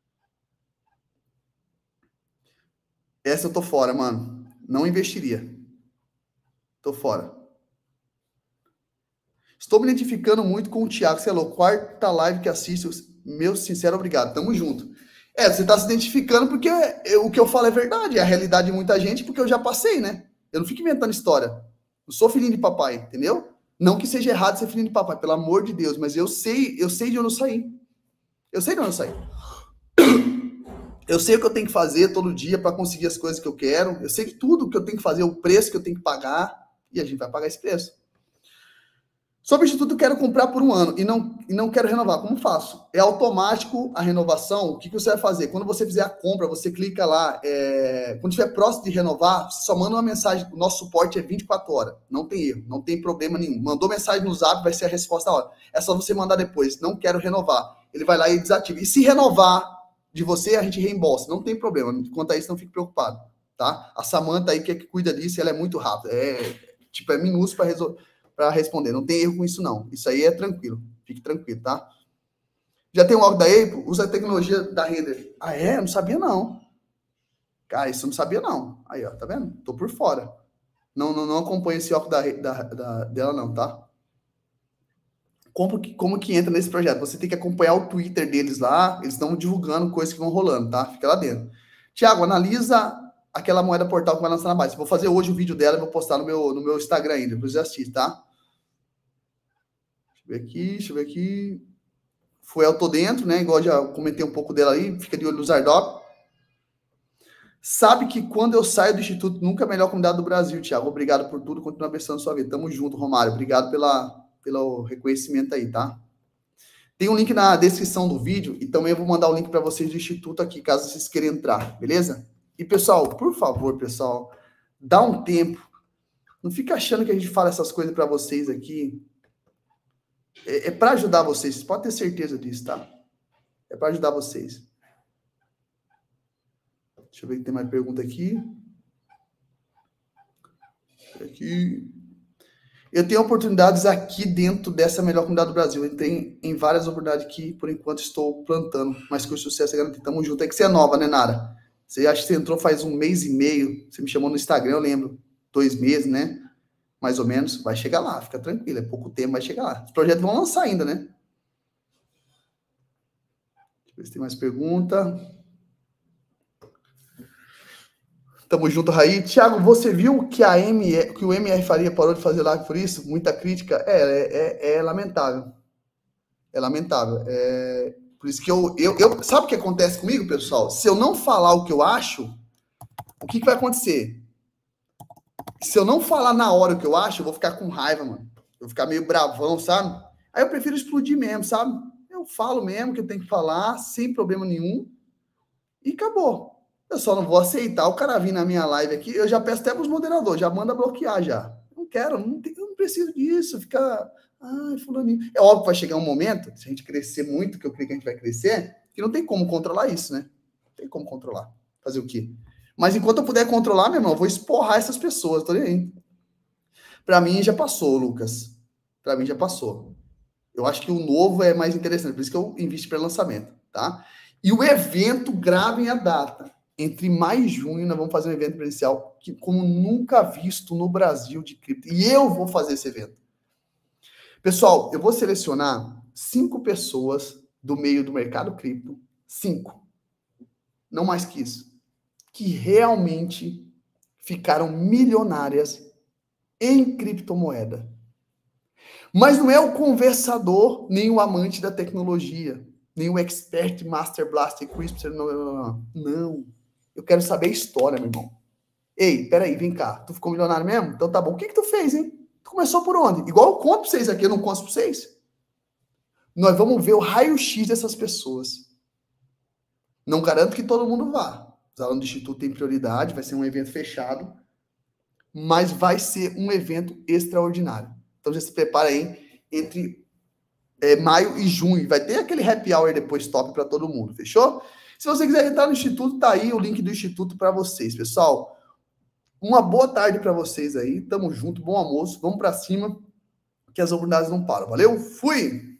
Essa eu tô fora, mano. Não investiria. Tô fora. Estou me identificando muito com o Thiago, você é louco, quarta live que assisto, meu sincero obrigado, tamo junto. Você tá se identificando porque o que eu falo é verdade, é a realidade de muita gente, porque eu já passei, né? Eu não fico inventando história. Eu sou filhinho de papai, entendeu? Não que seja errado ser filhinho de papai, pelo amor de Deus, mas eu sei de onde eu saí. Eu sei de onde eu saí. Eu sei o que eu tenho que fazer todo dia para conseguir as coisas que eu quero. Eu sei de tudo o que eu tenho que fazer, o preço que eu tenho que pagar, e a gente vai pagar esse preço. Sobre o Instituto, eu quero comprar por 1 ano e não quero renovar. Como faço? É automático a renovação. O que você vai fazer? Quando você fizer a compra, você clica lá. Quando estiver próximo de renovar, você só manda uma mensagem. O nosso suporte é 24 horas. Não tem erro, não tem problema nenhum. Mandou mensagem no Zap, vai ser a resposta à hora. É só você mandar depois. Não quero renovar. Ele vai lá e desativa. E se renovar de você, a gente reembolsa. Não tem problema. Quanto a isso, não fique preocupado. Tá? A Samanta aí, que cuida disso, ela é muito rápida. É minúsculo para resolver. Para responder. Não tem erro com isso, não. Isso aí é tranquilo. Fique tranquilo, tá? Já tem um óculos da Apple? Usa a tecnologia da Render. Ah, é? Eu não sabia, não. Cara, isso eu não sabia, não. Aí, ó, tá vendo? Tô por fora. Não acompanho esse óculos dela, não, tá? Como que entra nesse projeto? Você tem que acompanhar o Twitter deles lá. Eles estão divulgando coisas que vão rolando, tá? Fica lá dentro. Tiago, analisa aquela moeda portal que vai lançar na base. Vou fazer hoje o vídeo dela e vou postar no meu Instagram ainda. Depois você assiste, tá? Deixa eu ver aqui. Fuel tô dentro, né? Igual já comentei um pouco dela aí. Fica de olho no Zardop. Sabe que quando eu saio do Instituto, nunca é a melhor comunidade do Brasil, Thiago. Obrigado por tudo. Continua abençoando sua vida. Tamo junto, Romário. Obrigado pelo reconhecimento aí, tá? Tem um link na descrição do vídeo e também eu vou mandar o link para vocês do Instituto aqui, caso vocês queiram entrar, beleza? E, pessoal, por favor, pessoal, dá um tempo. Não fica achando que a gente fala essas coisas para vocês aqui. É para ajudar vocês, pode ter certeza disso, tá? É para ajudar vocês. Deixa eu ver se tem mais pergunta aqui. Eu tenho oportunidades aqui dentro dessa melhor comunidade do Brasil. Eu tenho em várias oportunidades que, por enquanto, estou plantando, mas com sucesso é garantido. Tamo junto. É que você é nova, né, Nara? Você acha que você entrou faz 1 mês e meio. Você me chamou no Instagram, eu lembro. 2 meses, né? Mais ou menos. Vai chegar lá, fica tranquilo. É pouco tempo, vai chegar lá. Os projetos vão lançar ainda, né? Deixa eu ver se tem mais pergunta. Tamo junto, Raí. Thiago, você viu que que o MR Faria parou de fazer live por isso? Muita crítica. É lamentável. É lamentável. Por isso que sabe o que acontece comigo, pessoal? Se eu não falar o que eu acho, o que vai acontecer? Se eu não falar na hora o que eu acho, eu vou ficar com raiva, mano. Eu vou ficar meio bravão, sabe? Aí eu prefiro explodir mesmo, sabe? Eu falo mesmo que eu tenho que falar, sem problema nenhum, e acabou. Eu só não vou aceitar o cara vir na minha live aqui. Eu já peço até para os moderadores, já manda bloquear já. Não quero, eu não preciso disso. Ficar, ai, fulaninho. É óbvio que vai chegar um momento, se a gente crescer muito, que eu creio que a gente vai crescer, que não tem como controlar isso, né? Não tem como controlar. Fazer o quê? Mas enquanto eu puder controlar, meu irmão, eu vou esporrar essas pessoas, tô nem aí. Para mim já passou, Lucas. Para mim já passou. Eu acho que o novo é mais interessante, por isso que eu invisto para lançamento, tá? E o evento, gravem a data. Entre maio e junho, nós vamos fazer um evento presencial que, como nunca visto no Brasil de cripto. E eu vou fazer esse evento. Pessoal, eu vou selecionar 5 pessoas do meio do mercado cripto. 5. Não mais que isso. Que realmente ficaram milionárias em criptomoeda. Mas não é o conversador, nem o amante da tecnologia, nem o expert, master blaster, crisper, não. Eu quero saber a história, meu irmão. Ei, peraí, vem cá. Tu ficou milionário mesmo? Então tá bom. O que tu fez, hein? Tu começou por onde? Igual eu conto pra vocês aqui, eu não conto pra vocês. nós vamos ver o raio-x dessas pessoas. Não garanto que todo mundo vá. Os alunos do Instituto têm prioridade, vai ser um evento fechado, mas vai ser um evento extraordinário. Então já se prepara aí entre maio e junho. Vai ter aquele happy hour depois top para todo mundo, fechou? Se você quiser entrar no Instituto, tá aí o link do Instituto para vocês, pessoal. Uma boa tarde para vocês aí. Tamo junto, bom almoço. Vamos para cima, que as oportunidades não param. Valeu? Fui!